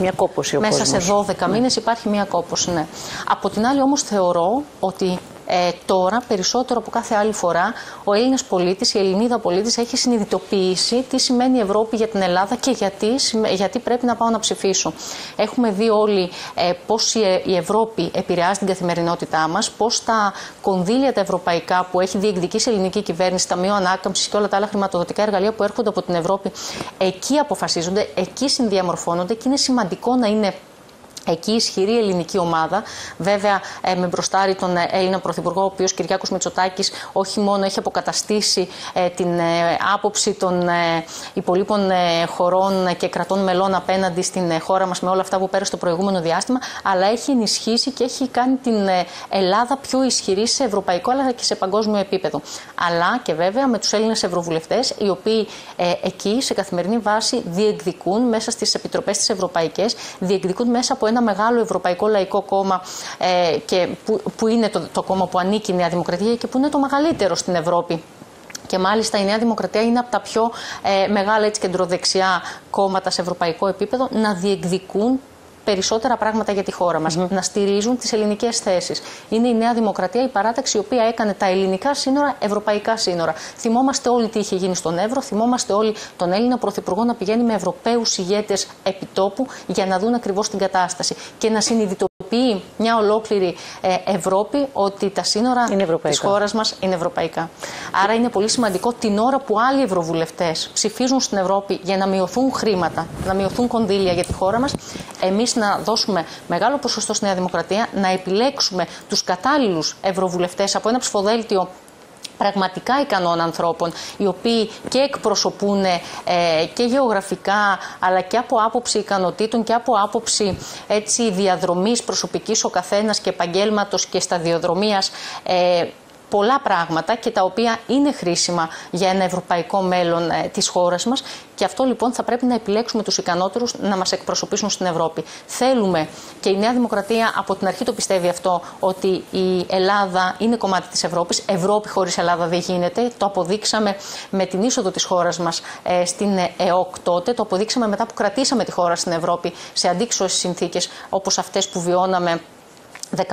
12 μήνες υπάρχει μια κόπωση. Ναι. Από την άλλη, όμως, θεωρώ ότι τώρα, περισσότερο από κάθε άλλη φορά, ο Έλληνας πολίτης, η Ελληνίδα πολίτης έχει συνειδητοποιήσει τι σημαίνει η Ευρώπη για την Ελλάδα και γιατί πρέπει να πάω να ψηφίσω. Έχουμε δει όλοι πώς η Ευρώπη επηρεάζει την καθημερινότητά μας, πώς τα κονδύλια τα ευρωπαϊκά που έχει διεκδικήσει η ελληνική κυβέρνηση, Ταμείο Ανάκαμψης και όλα τα άλλα χρηματοδοτικά εργαλεία που έρχονται από την Ευρώπη, εκεί αποφασίζονται, εκεί συνδιαμορφώνονται και είναι σημαντικό να είναι εκεί η ισχυρή ελληνική ομάδα, βέβαια με μπροστάρι τον Έλληνα Πρωθυπουργό, ο οποίος Κυριάκος Μητσοτάκης όχι μόνο έχει αποκαταστήσει την άποψη των υπολείπων χωρών και κρατών μελών απέναντι στην χώρα μας με όλα αυτά που πέρασε το προηγούμενο διάστημα, αλλά έχει ενισχύσει και έχει κάνει την Ελλάδα πιο ισχυρή σε ευρωπαϊκό αλλά και σε παγκόσμιο επίπεδο. Αλλά και βέβαια με τους Έλληνες ευρωβουλευτές, οι οποίοι εκεί σε καθημερινή βάση διεκδικούν μέσα στις επιτροπές τις ευρωπαϊκές, διεκδικούν μέσα από ένα μεγάλο ευρωπαϊκό λαϊκό κόμμα που είναι το κόμμα που ανήκει η Νέα Δημοκρατία και που είναι το μεγαλύτερο στην Ευρώπη. Και μάλιστα η Νέα Δημοκρατία είναι από τα πιο μεγάλα κεντροδεξιά κόμματα σε ευρωπαϊκό επίπεδο να διεκδικούν περισσότερα πράγματα για τη χώρα μας, να στηρίζουν τις ελληνικές θέσεις. Είναι η Νέα Δημοκρατία, η παράταξη η οποία έκανε τα ελληνικά σύνορα ευρωπαϊκά σύνορα. Θυμόμαστε όλοι τι είχε γίνει στον Εύρο, θυμόμαστε όλοι τον Έλληνα Πρωθυπουργό να πηγαίνει με Ευρωπαίους ηγέτες επιτόπου για να δουν ακριβώς την κατάσταση και να συνειδητοποιεί μια ολόκληρη Ευρώπη ότι τα σύνορα της χώρας μας είναι ευρωπαϊκά. Άρα είναι πολύ σημαντικό την ώρα που άλλοι ευρωβουλευτές ψηφίζουν στην Ευρώπη για να μειωθούν χρήματα, να μειωθούν κονδύλια για τη χώρα μας, εμείς να δώσουμε μεγάλο ποσοστό στη Νέα Δημοκρατία, να επιλέξουμε τους κατάλληλους ευρωβουλευτές από ένα ψηφοδέλτιο πραγματικά ικανών ανθρώπων, οι οποίοι και εκπροσωπούν και γεωγραφικά, αλλά και από άποψη ικανοτήτων και από άποψη διαδρομής προσωπικής ο καθένας και επαγγέλματος και σταδιοδρομίας, πολλά πράγματα και τα οποία είναι χρήσιμα για ένα ευρωπαϊκό μέλλον της χώρας μας και αυτό λοιπόν θα πρέπει να επιλέξουμε τους ικανότερους να μας εκπροσωπήσουν στην Ευρώπη. Θέλουμε και η Νέα Δημοκρατία από την αρχή το πιστεύει αυτό, ότι η Ελλάδα είναι κομμάτι της Ευρώπης. Ευρώπη χωρίς Ελλάδα δεν γίνεται. Το αποδείξαμε με την είσοδο της χώρας μας στην ΕΟΚ τότε. Το αποδείξαμε μετά που κρατήσαμε τη χώρα στην Ευρώπη σε αντίξωες συνθήκες όπως αυτές που βιώναμε 15-19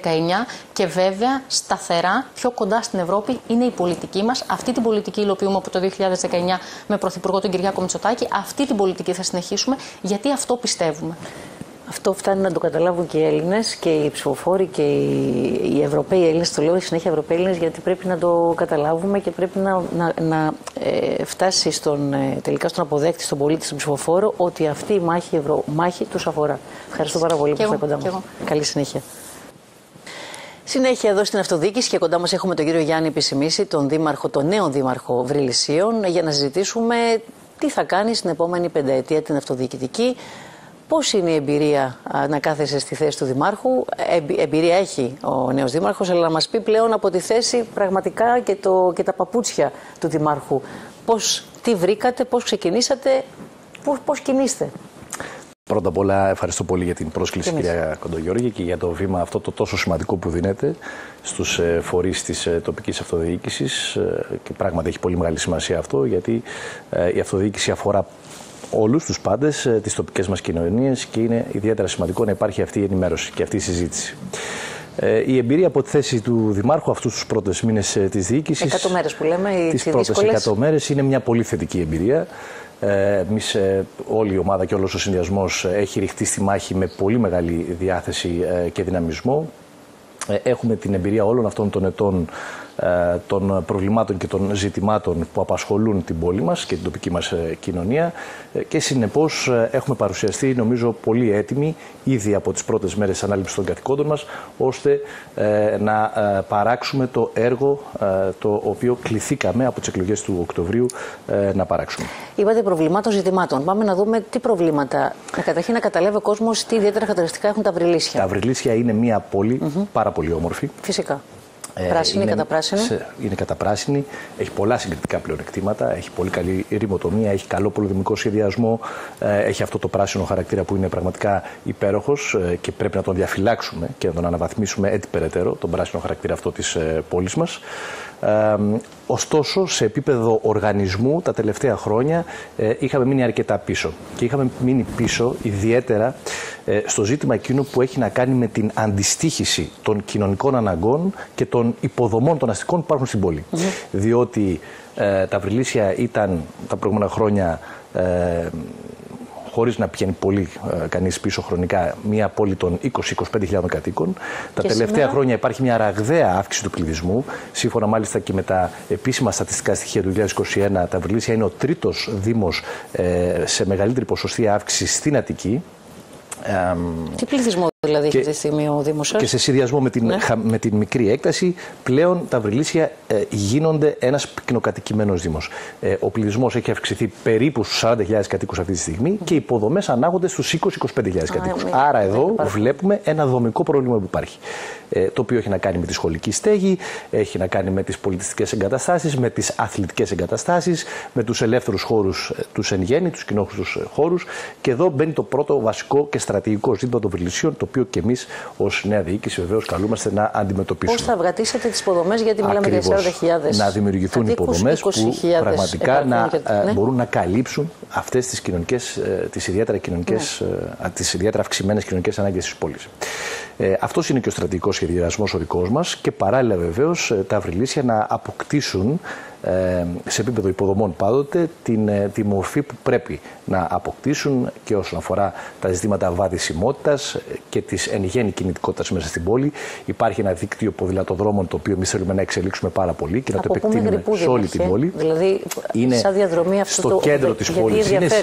και βέβαια σταθερά πιο κοντά στην Ευρώπη είναι η πολιτική μας. Αυτή την πολιτική υλοποιούμε από το 2019 με Πρωθυπουργό τον Κυριάκο Μητσοτάκη. Αυτή την πολιτική θα συνεχίσουμε γιατί αυτό πιστεύουμε. Αυτό φτάνει να το καταλάβουν και οι Έλληνες και οι ψηφοφόροι και οι Ευρωπαίοι Έλληνες. Το λέω συνέχεια Ευρωπαίοι Έλληνες γιατί πρέπει να το καταλάβουμε και πρέπει να φτάσει τελικά στον αποδέκτη, στον πολίτη, στον ψηφοφόρο ότι αυτή η μάχη τους αφορά. Ευχαριστώ πάρα πολύ που ήρθατε κοντά μας. Καλή συνέχεια. Συνέχεια εδώ στην Αυτοδιοίκηση και κοντά μας έχουμε τον κύριο Γιάννη Επισημίση, τον νέο δήμαρχο Βρυλισσίων, για να συζητήσουμε τι θα κάνει στην επόμενη πενταετία την αυτοδιοικητική. Πώς είναι η εμπειρία να κάθεσαι στη θέση του Δημάρχου? Εμπειρία έχει ο νέος Δήμαρχος, αλλά να μας πει πλέον από τη θέση πραγματικά και τα παπούτσια του Δημάρχου. Τι βρήκατε, πώς ξεκινήσατε, πώς κινείστε? Πρώτα απ' όλα ευχαριστώ πολύ για την πρόσκληση, κυρία Κοντογιώργη, και για το βήμα αυτό το τόσο σημαντικό που δίνεται στους φορείς της τοπικής αυτοδιοίκησης. Και πράγματι έχει πολύ μεγάλη σημασία αυτό, γιατί η αυτοδιοίκηση αφορά όλους τους πάντες, τις τοπικές μας κοινωνίες, και είναι ιδιαίτερα σημαντικό να υπάρχει αυτή η ενημέρωση και αυτή η συζήτηση. Η εμπειρία από τη θέση του Δημάρχου αυτούς τους πρώτους μήνες της διοίκησης, 100 μέρες που λέμε, τις πρώτες 100 μέρες, είναι μια πολύ θετική εμπειρία. Εμείς, όλη η ομάδα και όλος ο συνδυασμός έχει ρηχτεί στη μάχη με πολύ μεγάλη διάθεση και δυναμισμό. Έχουμε την εμπειρία όλων αυτών των ετών των προβλημάτων και των ζητημάτων που απασχολούν την πόλη μας και την τοπική μας κοινωνία και συνεπώς έχουμε παρουσιαστεί νομίζω πολύ έτοιμοι ήδη από τις πρώτες μέρες της ανάληψης των καθηκόντων μας ώστε να παράξουμε το έργο το οποίο κληθήκαμε από τις εκλογές του Οκτωβρίου να παράξουμε. Είπατε προβλημάτων, ζητημάτων. Πάμε να δούμε τι προβλήματα. Καταρχήν να καταλάβει ο κόσμος τι ιδιαίτερα χαρακτηριστικά έχουν τα Βρυλίσια. Τα Βρυλίσια είναι μια πόλη πάρα πολύ όμορφη. Φυσικά. Πράσινη, καταπράσινη. Είναι καταπράσινη, έχει πολλά συγκριτικά πλεονεκτήματα, έχει πολύ καλή ρημοτομία, έχει καλό πολυδομικό σχεδιασμό, έχει αυτό το πράσινο χαρακτήρα που είναι πραγματικά υπέροχος και πρέπει να τον διαφυλάξουμε και να τον αναβαθμίσουμε έτσι περαιτέρω, τον πράσινο χαρακτήρα αυτό της πόλης μας. Ωστόσο, σε επίπεδο οργανισμού τα τελευταία χρόνια είχαμε μείνει αρκετά πίσω. Και είχαμε μείνει πίσω ιδιαίτερα στο ζήτημα εκείνο που έχει να κάνει με την αντιστοίχηση των κοινωνικών αναγκών και των υποδομών των αστικών που υπάρχουν στην πόλη. Διότι τα Βρυλίσια ήταν τα προηγούμενα χρόνια, χωρίς να πηγαίνει πολύ κανείς πίσω χρονικά, μια πόλη των 20-25.000 κατοίκων. Τα τελευταία χρόνια υπάρχει μια ραγδαία αύξηση του πληθυσμού. Σύμφωνα μάλιστα και με τα επίσημα στατιστικά στοιχεία του 2021, τα Βρυλίσια είναι ο τρίτος δήμος σε μεγαλύτερη ποσοστή αύξηση στην Αττική. Τι πληθυσμό δηλαδή έχει αυτή τη στιγμή ο Δήμος σας? Και σε συνδυασμό με την μικρή έκταση, πλέον τα Βρυλίσια γίνονται ένας πυκνοκατοικημένος Δήμος. Ο πληθυσμός έχει αυξηθεί περίπου στους 40.000 κατοίκους αυτή τη στιγμή και οι υποδομές ανάγονται στους 20-25.000 κατοίκους. Άρα εδώ βλέπουμε ένα δομικό πρόβλημα που υπάρχει. Το οποίο έχει να κάνει με τη σχολική στέγη, έχει να κάνει με τις πολιτιστικές εγκαταστάσεις, με τις αθλητικές εγκαταστάσεις, με τους ελεύθερους χώρους, τους εν γέννη, τους κοινόχρηστους χώρους. Και εδώ μπαίνει το πρώτο βασικό και στρατηγικό ζήτημα των Βρυλισίων, το οποίο και εμείς ως νέα διοίκηση βεβαίως καλούμαστε να αντιμετωπίσουμε. Πώς θα αυγατήσετε τις υποδομές, γιατί μιλάμε για 40.000. Να δημιουργηθούν υποδομές που πραγματικά μπορούν να καλύψουν αυτές τις ιδιαίτερα αυξημένες κοινωνικές ανάγκες της πόλης. Αυτός είναι και ο στρατηγικός σχεδιασμός ο δικός μας και παράλληλα βεβαίως τα Βρυλίσια να αποκτήσουν σε επίπεδο υποδομών πάντοτε τη μορφή που πρέπει να αποκτήσουν και όσον αφορά τα ζητήματα βαδισιμότητας και της εν γέννη κινητικότητας μέσα στην πόλη. Υπάρχει ένα δίκτυο ποδηλατοδρόμων το οποίο εμείς θέλουμε να εξελίξουμε πάρα πολύ και να το επεκτείνουμε σε όλη την πόλη. Δηλαδή, είναι σαν διαδρομή αυτό στο κέντρο της πόλης.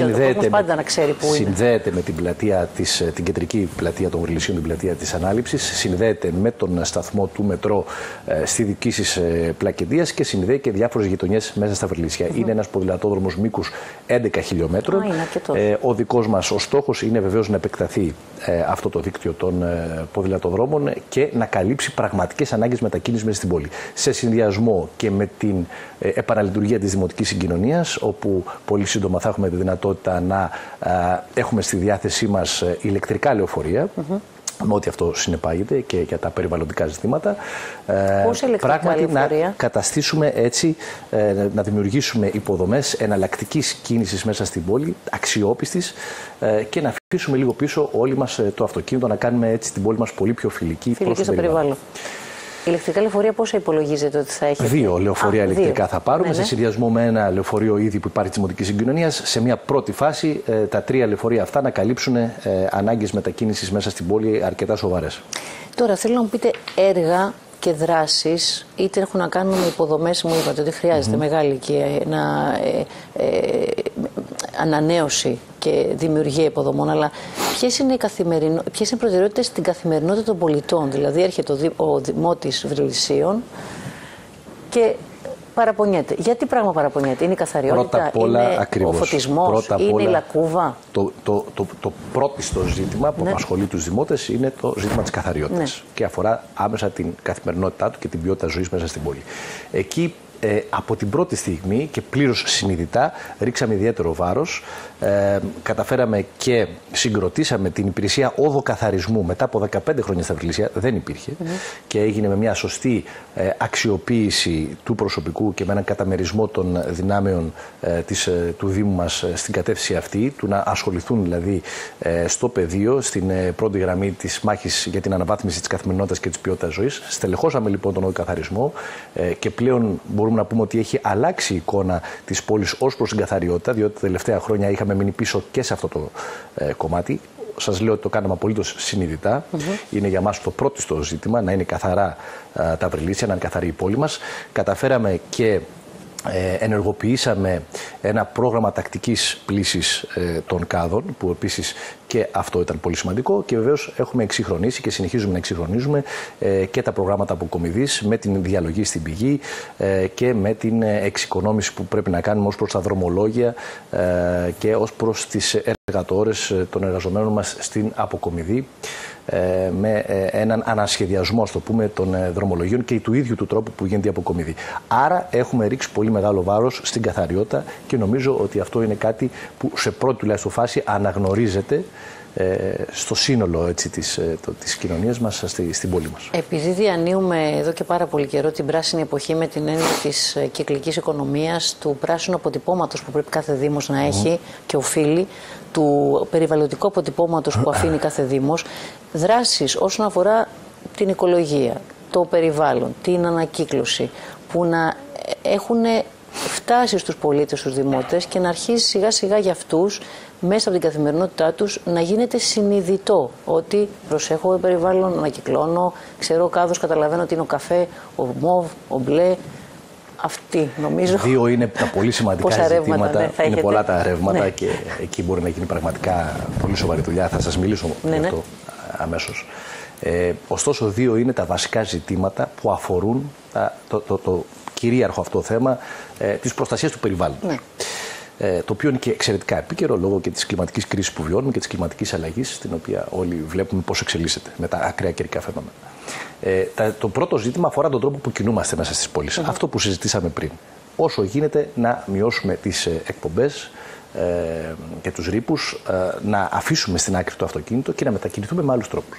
Συνδέεται με την πλατεία την κεντρική πλατεία των Βρυλισίων, την πλατεία της Ανάληψης, συνδέεται με τον σταθμό του μετρό στη δική της Πλακεντίας και συνδέει και διάφορες γειτονιές μέσα στα Βρυλίσια. Είναι ένας ποδηλατόδρομος μήκους 11 χιλιόμετρων. Ο δικός μας ο στόχος είναι βεβαίως να επεκταθεί αυτό το δίκτυο των ποδηλατοδρόμων και να καλύψει πραγματικές ανάγκες μετακίνησης μέσα στην πόλη. Σε συνδυασμό και με την επαναλειτουργία της δημοτικής συγκοινωνίας, όπου πολύ σύντομα θα έχουμε τη δυνατότητα να έχουμε στη διάθεσή μας ηλεκτρικά λεωφορεία. Με ό,τι αυτό συνεπάγεται και για τα περιβαλλοντικά ζητήματα. Πράγματι να καταστήσουμε έτσι, να δημιουργήσουμε υποδομές εναλλακτικής κίνησης μέσα στην πόλη, αξιόπιστης και να αφήσουμε λίγο πίσω όλοι μας το αυτοκίνητο, να κάνουμε έτσι την πόλη μας πολύ πιο φιλική προς το περιβάλλον. Ηλεκτρικά λεωφορεία πόσα υπολογίζετε ότι θα έχετε? 2 λεωφορεία ηλεκτρικά θα πάρουμε, σε συνδυασμό με ένα λεωφορείο ήδη που υπάρχει της δημοτικής συγκοινωνίας. Σε μια πρώτη φάση τα 3 λεωφορεία αυτά να καλύψουν ανάγκες μετακίνησης μέσα στην πόλη αρκετά σοβαρές. Τώρα θέλω να μου πείτε έργα και δράσεις, είτε έχουν να κάνουν με υποδομές, μου είπατε ότι χρειάζεται μεγάλη και ανανέωση και δημιουργία υποδομών, αλλά ποιες είναι οι προτεραιότητες στην καθημερινότητα των πολιτών? Δηλαδή έρχεται ο Δημότης Βρυλισίων και παραπονιέται. Για τι πράγμα παραπονιέται? Είναι η καθαριότητα, είναι ο φωτισμός, είναι η λακκούβα? Το πρώτιστο ζήτημα που απασχολεί τους δημότες είναι το ζήτημα της καθαριότητας και αφορά άμεσα την καθημερινότητά του και την ποιότητα ζωής μέσα στην πόλη. Εκεί από την πρώτη στιγμή και πλήρως συνειδητά ρίξαμε ιδιαίτερο βάρος. Καταφέραμε και συγκροτήσαμε την υπηρεσία οδοκαθαρισμού μετά από 15 χρόνια στα Βρυλίσια. Δεν υπήρχε και έγινε με μια σωστή αξιοποίηση του προσωπικού και με έναν καταμερισμό των δυνάμεων του Δήμου μας στην κατεύθυνση αυτή, του να ασχοληθούν δηλαδή στο πεδίο, στην πρώτη γραμμή της μάχης για την αναβάθμιση της καθημερινότητας και της ποιότητας ζωής. Στελεχώσαμε λοιπόν τον οδοκαθαρισμό και πλέον μπορούμε να πούμε ότι έχει αλλάξει η εικόνα της πόλης ως προς την καθαριότητα, διότι τα τελευταία χρόνια είχαμε μείνει πίσω και σε αυτό το κομμάτι. σας λέω ότι το κάναμε απολύτως συνειδητά. Είναι για μας το πρώτο ζήτημα, να είναι καθαρά τα Βρυλίσια, να είναι καθαρή η πόλη μας. Καταφέραμε και ενεργοποιήσαμε ένα πρόγραμμα τακτικής πλύσης των κάδων, που επίσης και αυτό ήταν πολύ σημαντικό, και βεβαίως έχουμε εξυγχρονίσει και συνεχίζουμε να εξυγχρονίζουμε και τα προγράμματα αποκομιδής με την διαλογή στην πηγή και με την εξοικονόμηση που πρέπει να κάνουμε ως προς τα δρομολόγια και ως προς τις εργατόρες των εργαζομένων μας στην αποκομιδή, με έναν ανασχεδιασμό, ας το πούμε, των δρομολογίων και του ίδιου του τρόπου που γίνεται η αποκομιδή. Άρα έχουμε ρίξει πολύ μεγάλο βάρος στην καθαριότητα και νομίζω ότι αυτό είναι κάτι που σε πρώτη τουλάχιστον φάση αναγνωρίζεται στο σύνολο, έτσι, της κοινωνίας μας, στην πόλη μας. Επειδή διανύουμε εδώ και πάρα πολύ καιρό την πράσινη εποχή με την έννοια της κυκλικής οικονομίας, του πράσινου αποτυπώματος που πρέπει κάθε Δήμος να έχει και οφείλει, του περιβαλλοντικού αποτυπώματος που αφήνει κάθε Δήμος, δράσεις όσον αφορά την οικολογία, το περιβάλλον, την ανακύκλωση, που να έχουν φτάσει στους πολίτες, στους δημότες, και να αρχίσει σιγά σιγά για αυτούς, μέσα από την καθημερινότητά τους, να γίνεται συνειδητό ότι προσέχω το περιβάλλον, ανακυκλώνω, ξέρω κάδος, καταλαβαίνω ότι είναι ο καφέ, ο μοβ, ο μπλε. Αυτή, νομίζω. Δύο είναι τα πολύ σημαντικά ζητήματα. Ναι, είναι πολλά τα ρεύματα, και εκεί μπορεί να γίνει πραγματικά πολύ σοβαρή δουλειά. Θα σας μιλήσω γι' αυτό αμέσως. Ωστόσο, δύο είναι τα βασικά ζητήματα που αφορούν το κυρίαρχο αυτό θέμα της προστασίας του περιβάλλοντος. Το οποίο είναι και εξαιρετικά επίκαιρο λόγω και της κλιματικής κρίσης που βιώνουμε και της κλιματικής αλλαγής, την οποία όλοι βλέπουμε πώς εξελίσσεται με τα ακραία καιρικά φαινόμενα. Το πρώτο ζήτημα αφορά τον τρόπο που κινούμαστε μέσα στις πόλεις. Αυτό που συζητήσαμε πριν. Όσο γίνεται να μειώσουμε τις εκπομπές και τους ρήπους, να αφήσουμε στην άκρη το αυτοκίνητο και να μετακινηθούμε με άλλους τρόπους.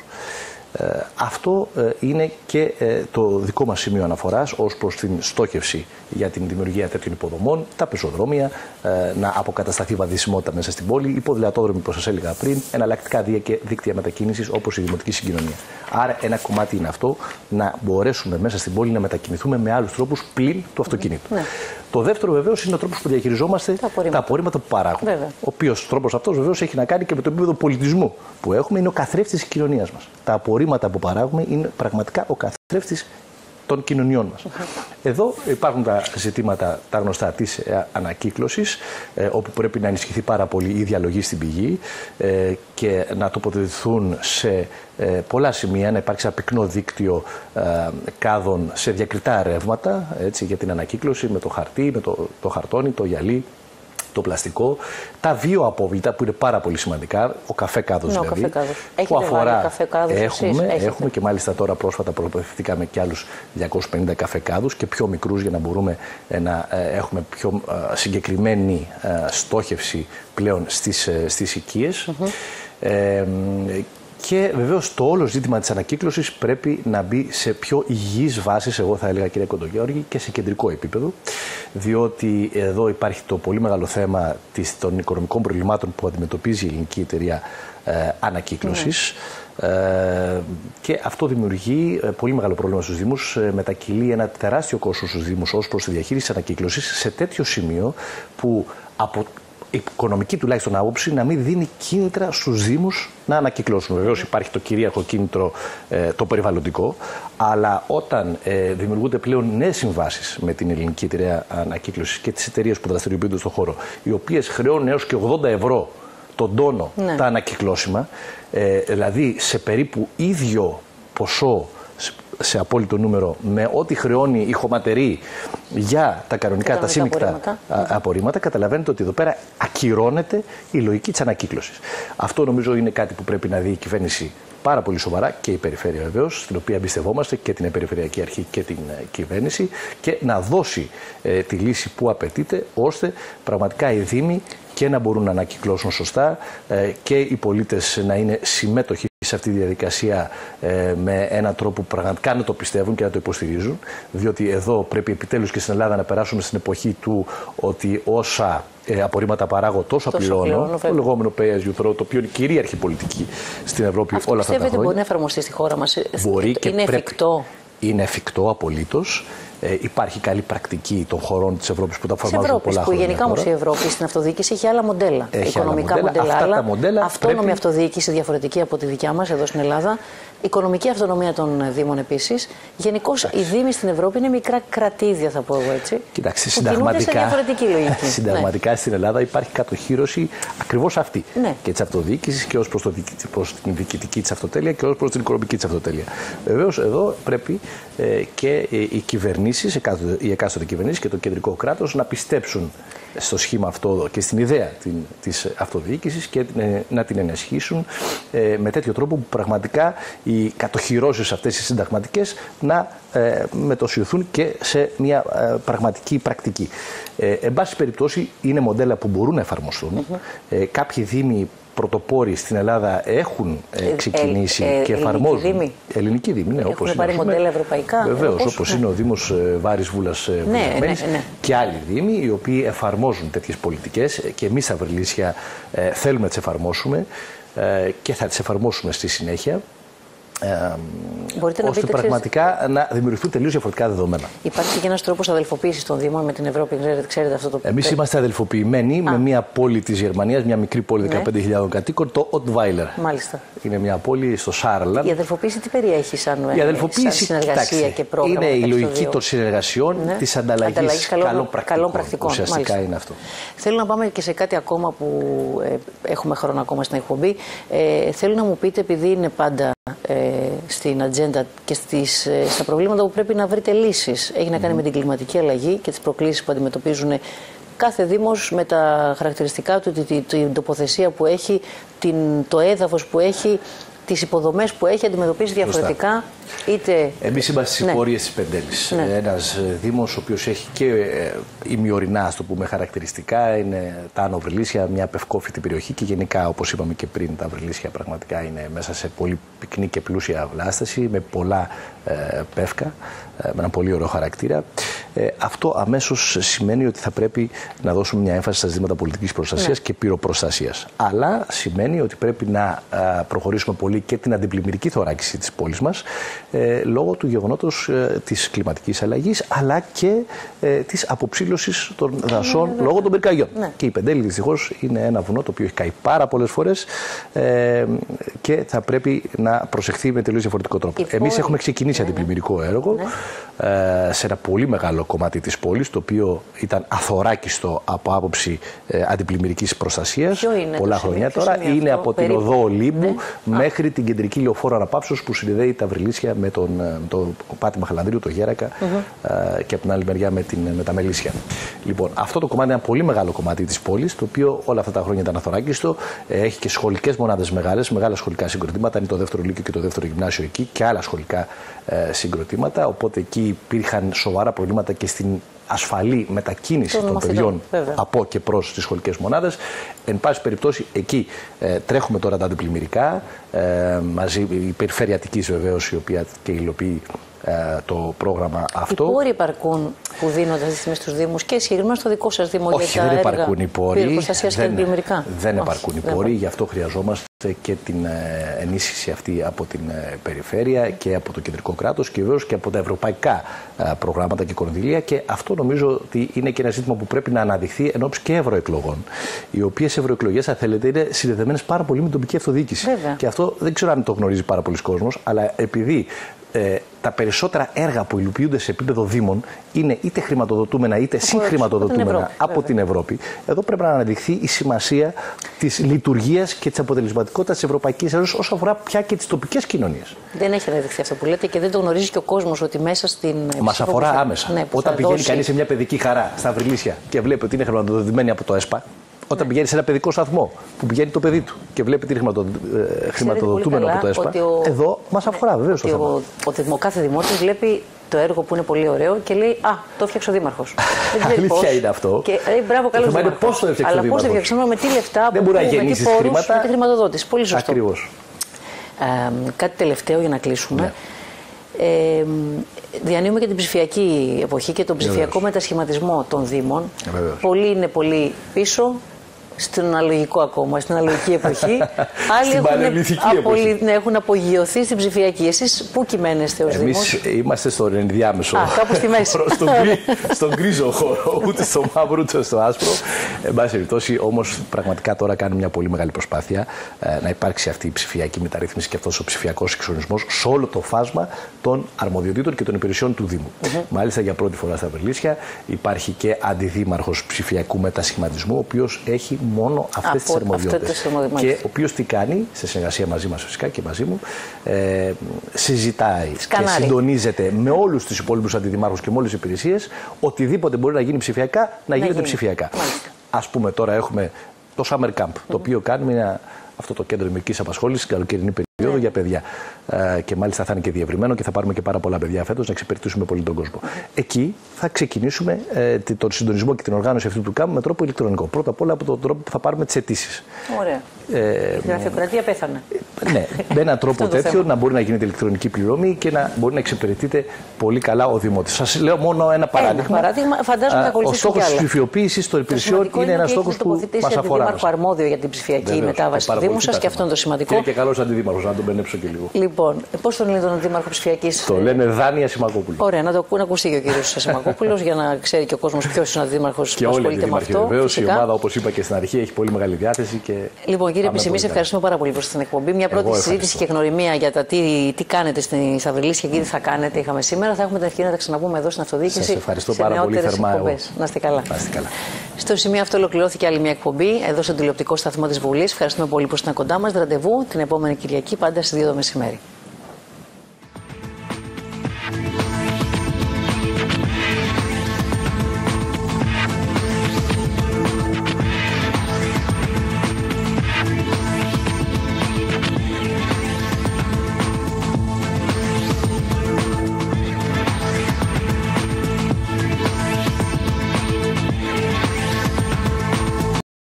Αυτό είναι και το δικό μας σημείο αναφοράς ως προς την στόχευση για την δημιουργία τέτοιων υποδομών, τα πεζοδρόμια, να αποκατασταθεί βαδισμότητα μέσα στην πόλη, υποδηλατόδρομοι, όπως σας έλεγα πριν, εναλλακτικά δίκτυα μετακίνησης όπως η δημοτική συγκοινωνία. Άρα, ένα κομμάτι είναι αυτό, να μπορέσουμε μέσα στην πόλη να μετακινηθούμε με άλλους τρόπους πλην του αυτοκινήτου. Το δεύτερο, βεβαίως, είναι ο τρόπος που διαχειριζόμαστε τα απορρίμματα που παράγουμε. Ο οποίος τρόπος αυτός, βεβαίως, έχει να κάνει και με το επίπεδο πολιτισμού που έχουμε, είναι ο καθρέφτης της κοινωνίας μας. Τα απορρίμματα που παράγουμε είναι πραγματικά ο καθρέφτης των κοινωνιών μας. Εδώ υπάρχουν τα ζητήματα τα γνωστά της ανακύκλωσης, όπου πρέπει να ενισχυθεί πάρα πολύ η διαλογή στην πηγή και να τοποθετηθούν σε πολλά σημεία, να υπάρξει ένα πυκνό δίκτυο κάδων σε διακριτά ρεύματα, έτσι, για την ανακύκλωση, με το χαρτί, με το χαρτόνι, το γυαλί, το πλαστικό, τα βιοαπόβλητα που είναι πάρα πολύ σημαντικά, ο καφέ κάδος δηλαδή. Που αφορά, καφέ κάδος, έχουμε και μάλιστα τώρα πρόσφατα προπευθυνθήκαμε και άλλους 250 καφέ κάδους και πιο μικρούς, για να μπορούμε να έχουμε πιο συγκεκριμένη στόχευση πλέον στις οικίες. Και βεβαίως το όλο ζήτημα της ανακύκλωσης πρέπει να μπει σε πιο υγιείς βάσεις, εγώ θα έλεγα, κύριε Κοντογιώργη, και σε κεντρικό επίπεδο, διότι εδώ υπάρχει το πολύ μεγάλο θέμα των οικονομικών προβλημάτων που αντιμετωπίζει η ελληνική εταιρεία ανακύκλωσης. Και αυτό δημιουργεί πολύ μεγάλο πρόβλημα στους Δήμους, μετακυλεί ένα τεράστιο κόστος στους Δήμους ως προς τη διαχείριση της ανακύκλωσης σε τέτοιο σημείο που από οικονομική τουλάχιστον άποψη να μην δίνει κίνητρα στους Δήμους να ανακυκλώσουν. Βεβαίως υπάρχει το κυρίαρχο κίνητρο το περιβαλλοντικό, αλλά όταν δημιουργούνται πλέον νέες συμβάσεις με την ελληνική εταιρεία ανακύκλωσης και τις εταιρείες που δραστηριοποιούνται στον χώρο, οι οποίες χρεώνουν έως και 80 ευρώ τον τόνο τα ανακυκλώσιμα, δηλαδή σε περίπου ίδιο ποσό σε απόλυτο νούμερο με ό,τι χρεώνει η χωματερή για τα κανονικά, τα σύμμικτα απορρίμματα, καταλαβαίνετε ότι εδώ πέρα ακυρώνεται η λογική της ανακύκλωσης. Αυτό νομίζω είναι κάτι που πρέπει να δει η κυβέρνηση πάρα πολύ σοβαρά, και η περιφέρεια βεβαίως, στην οποία εμπιστευόμαστε και την Περιφερειακή Αρχή και την κυβέρνηση, και να δώσει τη λύση που απαιτείται, ώστε πραγματικά οι Δήμοι και να μπορούν να ανακυκλώσουν σωστά και οι πολίτες να είναι συμμέτοχοι σε αυτή τη διαδικασία με έναν τρόπο που πραγματικά να το πιστεύουν και να το υποστηρίζουν, διότι εδώ πρέπει επιτέλους και στην Ελλάδα να περάσουμε στην εποχή του ότι όσα απορρίμματα παράγω τόσο πληρώνω, το λεγόμενο pay as you throw, το οποίο είναι κυρίαρχη πολιτική στην Ευρώπη όλα αυτά τα χρόνια. Μπορεί να εφαρμοστεί στη χώρα μας? Μπορεί και είναι εφικτό? Είναι εφικτό απολύτως. Υπάρχει καλή πρακτική των χωρών της Ευρώπης που τα εφαρμόζουν πολλά χρόνια. Γενικά όμως η Ευρώπη στην αυτοδιοίκηση έχει άλλα μοντέλα. Οικονομικά μοντέλα, αυτόνομη αυτοδιοίκηση διαφορετική από τη δικιά μας εδώ στην Ελλάδα. Οικονομική αυτονομία των Δήμων επίσης. Γενικώς οι Δήμοι στην Ευρώπη είναι μικρά κρατήδια, θα πω εγώ έτσι. Κοιτάξτε, συνταγματικά στην Ελλάδα υπάρχει κατοχύρωση ακριβώς αυτή. Ναι. Και της αυτοδιοίκησης και ως προς την διοικητική της αυτοτέλεια και ως προς την οικονομική της αυτοτέλεια. Βεβαίως εδώ πρέπει και οι κυβερνήσεις, οι εκάστοτε κυβερνήσεις και το κεντρικό κράτος να πιστέψουν στο σχήμα αυτό και στην ιδέα της αυτοδιοίκησης και να την ενισχύσουν με τέτοιο τρόπο που πραγματικά οι κατοχυρώσεις αυτές οι συνταγματικές να μετοσιωθούν και σε μια πραγματική πρακτική. Εν πάση περιπτώσει είναι μοντέλα που μπορούν να εφαρμοστούν. Κάποιοι δήμοι πρωτοπόροι στην Ελλάδα έχουν ξεκινήσει και εφαρμόζουν. Ελληνικοί δήμοι, ναι, όπως είναι. Έχουν πάρει μοντέλα ευρωπαϊκά. Βεβαίως, όπως είναι ο Δήμος Βάρης Βούλας Βουλιαγμένης και άλλοι δήμοι οι οποίοι εφαρμόζουν τέτοιες πολιτικές και εμείς στα Βρυλίσια θέλουμε να τις εφαρμόσουμε και θα τις εφαρμόσουμε στη συνέχεια. Ώστε πραγματικά να δημιουργηθούν τελείως διαφορετικά δεδομένα. Υπάρχει και ένας τρόπος αδελφοποίησης των Δήμων με την Ευρώπη, ξέρετε αυτό το. Εμείς είμαστε αδελφοποιημένοι με μια πόλη της Γερμανίας, μια μικρή πόλη 15.000 κατοίκων, το Ottweiler. Μάλιστα. Είναι μια πόλη στο Σάρλαντ. Η αδελφοποίηση τι περιέχει σαν συνεργασία και πρόγραμμα? Είναι η λογική των συνεργασιών, της ανταλλαγής καλών πρακτικών. Ουσιαστικά είναι αυτό. Θέλω να πάμε και σε κάτι ακόμα που έχουμε χρόνο ακόμα στην εκπομπή. Θέλω να μου πείτε, επειδή είναι πάντα στην ατζέντα και στα προβλήματα που πρέπει να βρείτε λύσεις. Έχει να κάνει με την κλιματική αλλαγή και τις προκλήσεις που αντιμετωπίζουν κάθε Δήμος με τα χαρακτηριστικά του, την τοποθεσία που έχει, το έδαφος που έχει, τις υποδομές που έχει, αντιμετωπίσει διαφορετικά. Εμείς είμαστε στις υπόρειες της Πεντέλης. Ένας Δήμος ο οποίος έχει και ημιορεινά, ας το πούμε, χαρακτηριστικά. Είναι τα Άνω Βρυλίσια, μια πευκόφυτη περιοχή και γενικά, όπως είπαμε και πριν, τα Βρυλίσια πραγματικά είναι μέσα σε πολύ πυκνή και πλούσια βλάσταση, με πολλά πεύκα, με ένα πολύ ωραίο χαρακτήρα. Αυτό αμέσως σημαίνει ότι θα πρέπει να δώσουμε μια έμφαση στα ζητήματα πολιτικής προστασίας και πυροπροστασίας. Αλλά σημαίνει ότι πρέπει να προχωρήσουμε πολύ και την αντιπλημμυρική θωράκιση της πόλης μας, λόγω του γεγονότος της κλιματικής αλλαγής, αλλά και της αποψήλωσης των δασών λόγω των πυρκαγιών. Και η Πεντέλη δυστυχώς είναι ένα βουνό το οποίο έχει καεί πάρα πολλές φορές και θα πρέπει να προσεχθεί με τελείως διαφορετικό τρόπο. Εμείς έχουμε ξεκινήσει αντιπλημμυρικό έργο σε ένα πολύ μεγάλο κομμάτι της πόλης, το οποίο ήταν αθωράκιστο από άποψη αντιπλημμυρικής προστασίας. Πολλά χρόνια τώρα. Είναι από την οδό Ολύμπου μέχρι την κεντρική λεωφόρο αναπαύσεως που συνδέει τα Βρυλίσια με το πάτημα Χαλανδρίου, το Γέρακα και από την άλλη μεριά με τα Μελίσια. Λοιπόν, αυτό το κομμάτι είναι ένα πολύ μεγάλο κομμάτι της πόλης, το οποίο όλα αυτά τα χρόνια ήταν αθωράκιστο. Έχει και σχολικές μονάδες μεγάλα σχολικά συγκροτήματα. Είναι το δεύτερο λύκειο και το δεύτερο γυμνάσιο εκεί και άλλα σχολικά συγκροτήματα. Οπότε εκεί υπήρχαν σοβαρά προβλήματα και στην ασφαλή μετακίνηση των παιδιών από και προς τις σχολικές μονάδες. Εν πάση περιπτώσει, εκεί τρέχουμε τώρα τα αντιπλημμυρικά, μαζί η Περιφέρεια Αττικής βεβαίως, η οποία και υλοποιεί το πρόγραμμα αυτό. Οι πόροι υπαρκούν που δίνονται αυτή τη στιγμή στους Δήμους και συγκεκριμένα στο δικό σας Δήμο? Όχι, δεν υπαρκούν οι πόροι. Δεν υπαρκούν οι πόροι, γι' αυτό χρειαζόμαστε και την ενίσχυση αυτή από την Περιφέρεια και από το κεντρικό κράτος και βεβαίως και από τα ευρωπαϊκά προγράμματα και κονδύλια. Και αυτό νομίζω ότι είναι και ένα ζήτημα που πρέπει να αναδειχθεί εν ώψη και ευρωεκλογών. Οι οποίες ευρωεκλογές, αν θέλετε, είναι συνδεδεμένες πάρα πολύ με την τοπική αυτοδιοίκηση. Και αυτό δεν ξέρω αν το γνωρίζει πάρα πολλοί κόσμος, αλλά επειδή τα περισσότερα έργα που υλοποιούνται σε επίπεδο Δήμων είναι είτε χρηματοδοτούμενα είτε συγχρηματοδοτούμενα από την Ευρώπη. Εδώ πρέπει να αναδειχθεί η σημασία της λειτουργίας και της αποτελεσματικότητας της Ευρωπαϊκής Ένωσης όσον αφορά πια και τις τοπικές κοινωνίες. Δεν έχει αναδειχθεί αυτό που λέτε και δεν το γνωρίζει και ο κόσμος ότι μέσα στην. Μας αφορά άμεσα. Όταν πηγαίνει κανείς σε μια παιδική χαρά στα Βρυλίσια και βλέπει ότι είναι χρηματοδοτημένη από το ΕΣΠΑ. Όταν πηγαίνει σε ένα παιδικό σταθμό που πηγαίνει το παιδί του και βλέπει τι χρηματοδοτούμενο από το ΕΣΠΑ, εδώ μας αφορά βεβαίως το θέμα. Κάθε δημότης βλέπει το έργο που είναι πολύ ωραίο και λέει «Α, το έφτιαξε ο Δήμαρχος». Αλήθεια είναι αυτό. Και μπράβο, καλός Δήμαρχος. Πώς το έφτιαξε ο Δήμαρχος. Αλλά πώς το έφτιαξε, με τι λεφτά, δεν μπορεί να γεννήσει χρήματα. Με τη χρηματοδότηση. Πολύ σωστό. Ακριβώς. Κάτι τελευταίο για να κλείσουμε. Διανύουμε και την ψηφιακή εποχή και τον ψηφιακό μετασχηματισμό των Δήμων. Πολλοί είναι πολύ πίσω. Στην αναλογικό ακόμα, στην αναλογική εποχή. Άλλοι έχουν απογειωθεί στην ψηφιακή. Εσείς πού κυμαίνεστε ως Δήμος? Εμείς είμαστε στον ενδιάμεσο. Κάπου στη μέση. Στον γκρίζο χώρο, ούτε στο μαύρο ούτε στο άσπρο. Εν πάση περιπτώσει, όμως, πραγματικά τώρα κάνουμε μια πολύ μεγάλη προσπάθεια να υπάρξει αυτή η ψηφιακή μεταρρύθμιση και αυτός ο ψηφιακός εξορισμός σε όλο το φάσμα των αρμοδιοτήτων και των υπηρεσιών του Δήμου. Μάλιστα, για πρώτη φορά στα Βερλίσια υπάρχει και αντιδήμαρχος ψηφιακού μετασχηματισμού, ο οποίος έχει μόνο αυτές τις αρμοδιότητες. Και ο οποίος τι κάνει, σε συνεργασία μαζί μας φυσικά και μαζί μου, συζητάει και συντονίζεται με όλους τους υπόλοιπους αντιδημάρχους και με όλες τις υπηρεσίες, οτιδήποτε μπορεί να γίνει ψηφιακά, να γίνεται ψηφιακά. Ας πούμε, τώρα έχουμε το Summer Camp, το οποίο κάνουμε αυτό το κέντρο ημερικής απασχόλησης, καλοκαιρινή περίοδο για παιδιά. Και μάλιστα θα είναι και διευρυμένο και θα πάρουμε και πάρα πολλά παιδιά φέτος να εξυπηρετήσουμε πολύ τον κόσμο. Εκεί θα ξεκινήσουμε τον συντονισμό και την οργάνωση αυτού του camp με τρόπο ηλεκτρονικό. Πρώτα απ' όλα από τον τρόπο που θα πάρουμε τις αιτήσεις. Ωραία. Η γραφειοκρατία πέθανε. Ναι, με έναν τρόπο τέτοιο να μπορεί να γίνεται ηλεκτρονική πληρωμή και να μπορεί να εξυπηρετείται πολύ καλά ο Δημότης. Σας λέω μόνο ένα παράδειγμα. Φαντάζομαι να ακολουθήσουν. Ο στόχος της ψηφιοποίησης των υπηρεσιών είναι ένας στόχος που μας αφορά. Είναι αρμόδιο για την ψηφιακή μετάβαση του Δήμου σας και αυτό είναι το σημαντικό. Είναι και καλός αντιδήμαρχος, να τον μπενέψω και λίγο. Λοιπόν, πώς τον λένε τον αντιδήμαρχο ψηφιακής? Το λένε Δάνεια Σιμακόπουλου. Ωραία, να ακουστεί και ο κύριος Σιμακόπουλος για να ξέρει και ο κόσμος ποιος είναι ο αντιδήμαρχος που ασχολείται με αυτό. Βεβαίως, η ομάδα, όπως είπα και στην αρχή, έχει πολύ μεγάλη διάθεση. Λοιπόν, κύριε Πισημής, ευχαριστούμε πάρα πολύ προς την εκπομπή. Μια πρώτη συζήτηση και γνωριμία για τα τι κάνετε στα Βερλίσια και τι θα κάνετε είχαμε σήμερα. Θα έχουμε την ευκαιρία να τα ξαναπούμε εδώ στην αυτοδιοίκηση. Σας ευχαριστώ πάρα πολύ θερμά. Να είστε καλά. Στο σημείο αυτό ολοκληρώθηκε άλλη μια εκπομπή εδώ στον τηλεοπτικό σταθμό της Βουλής. Ευχαριστούμε πολύ που ήσασταν κοντά μας. Ραντεβού την επόμενη Κυριακή, πάντα στις 2 το μεσημέρι.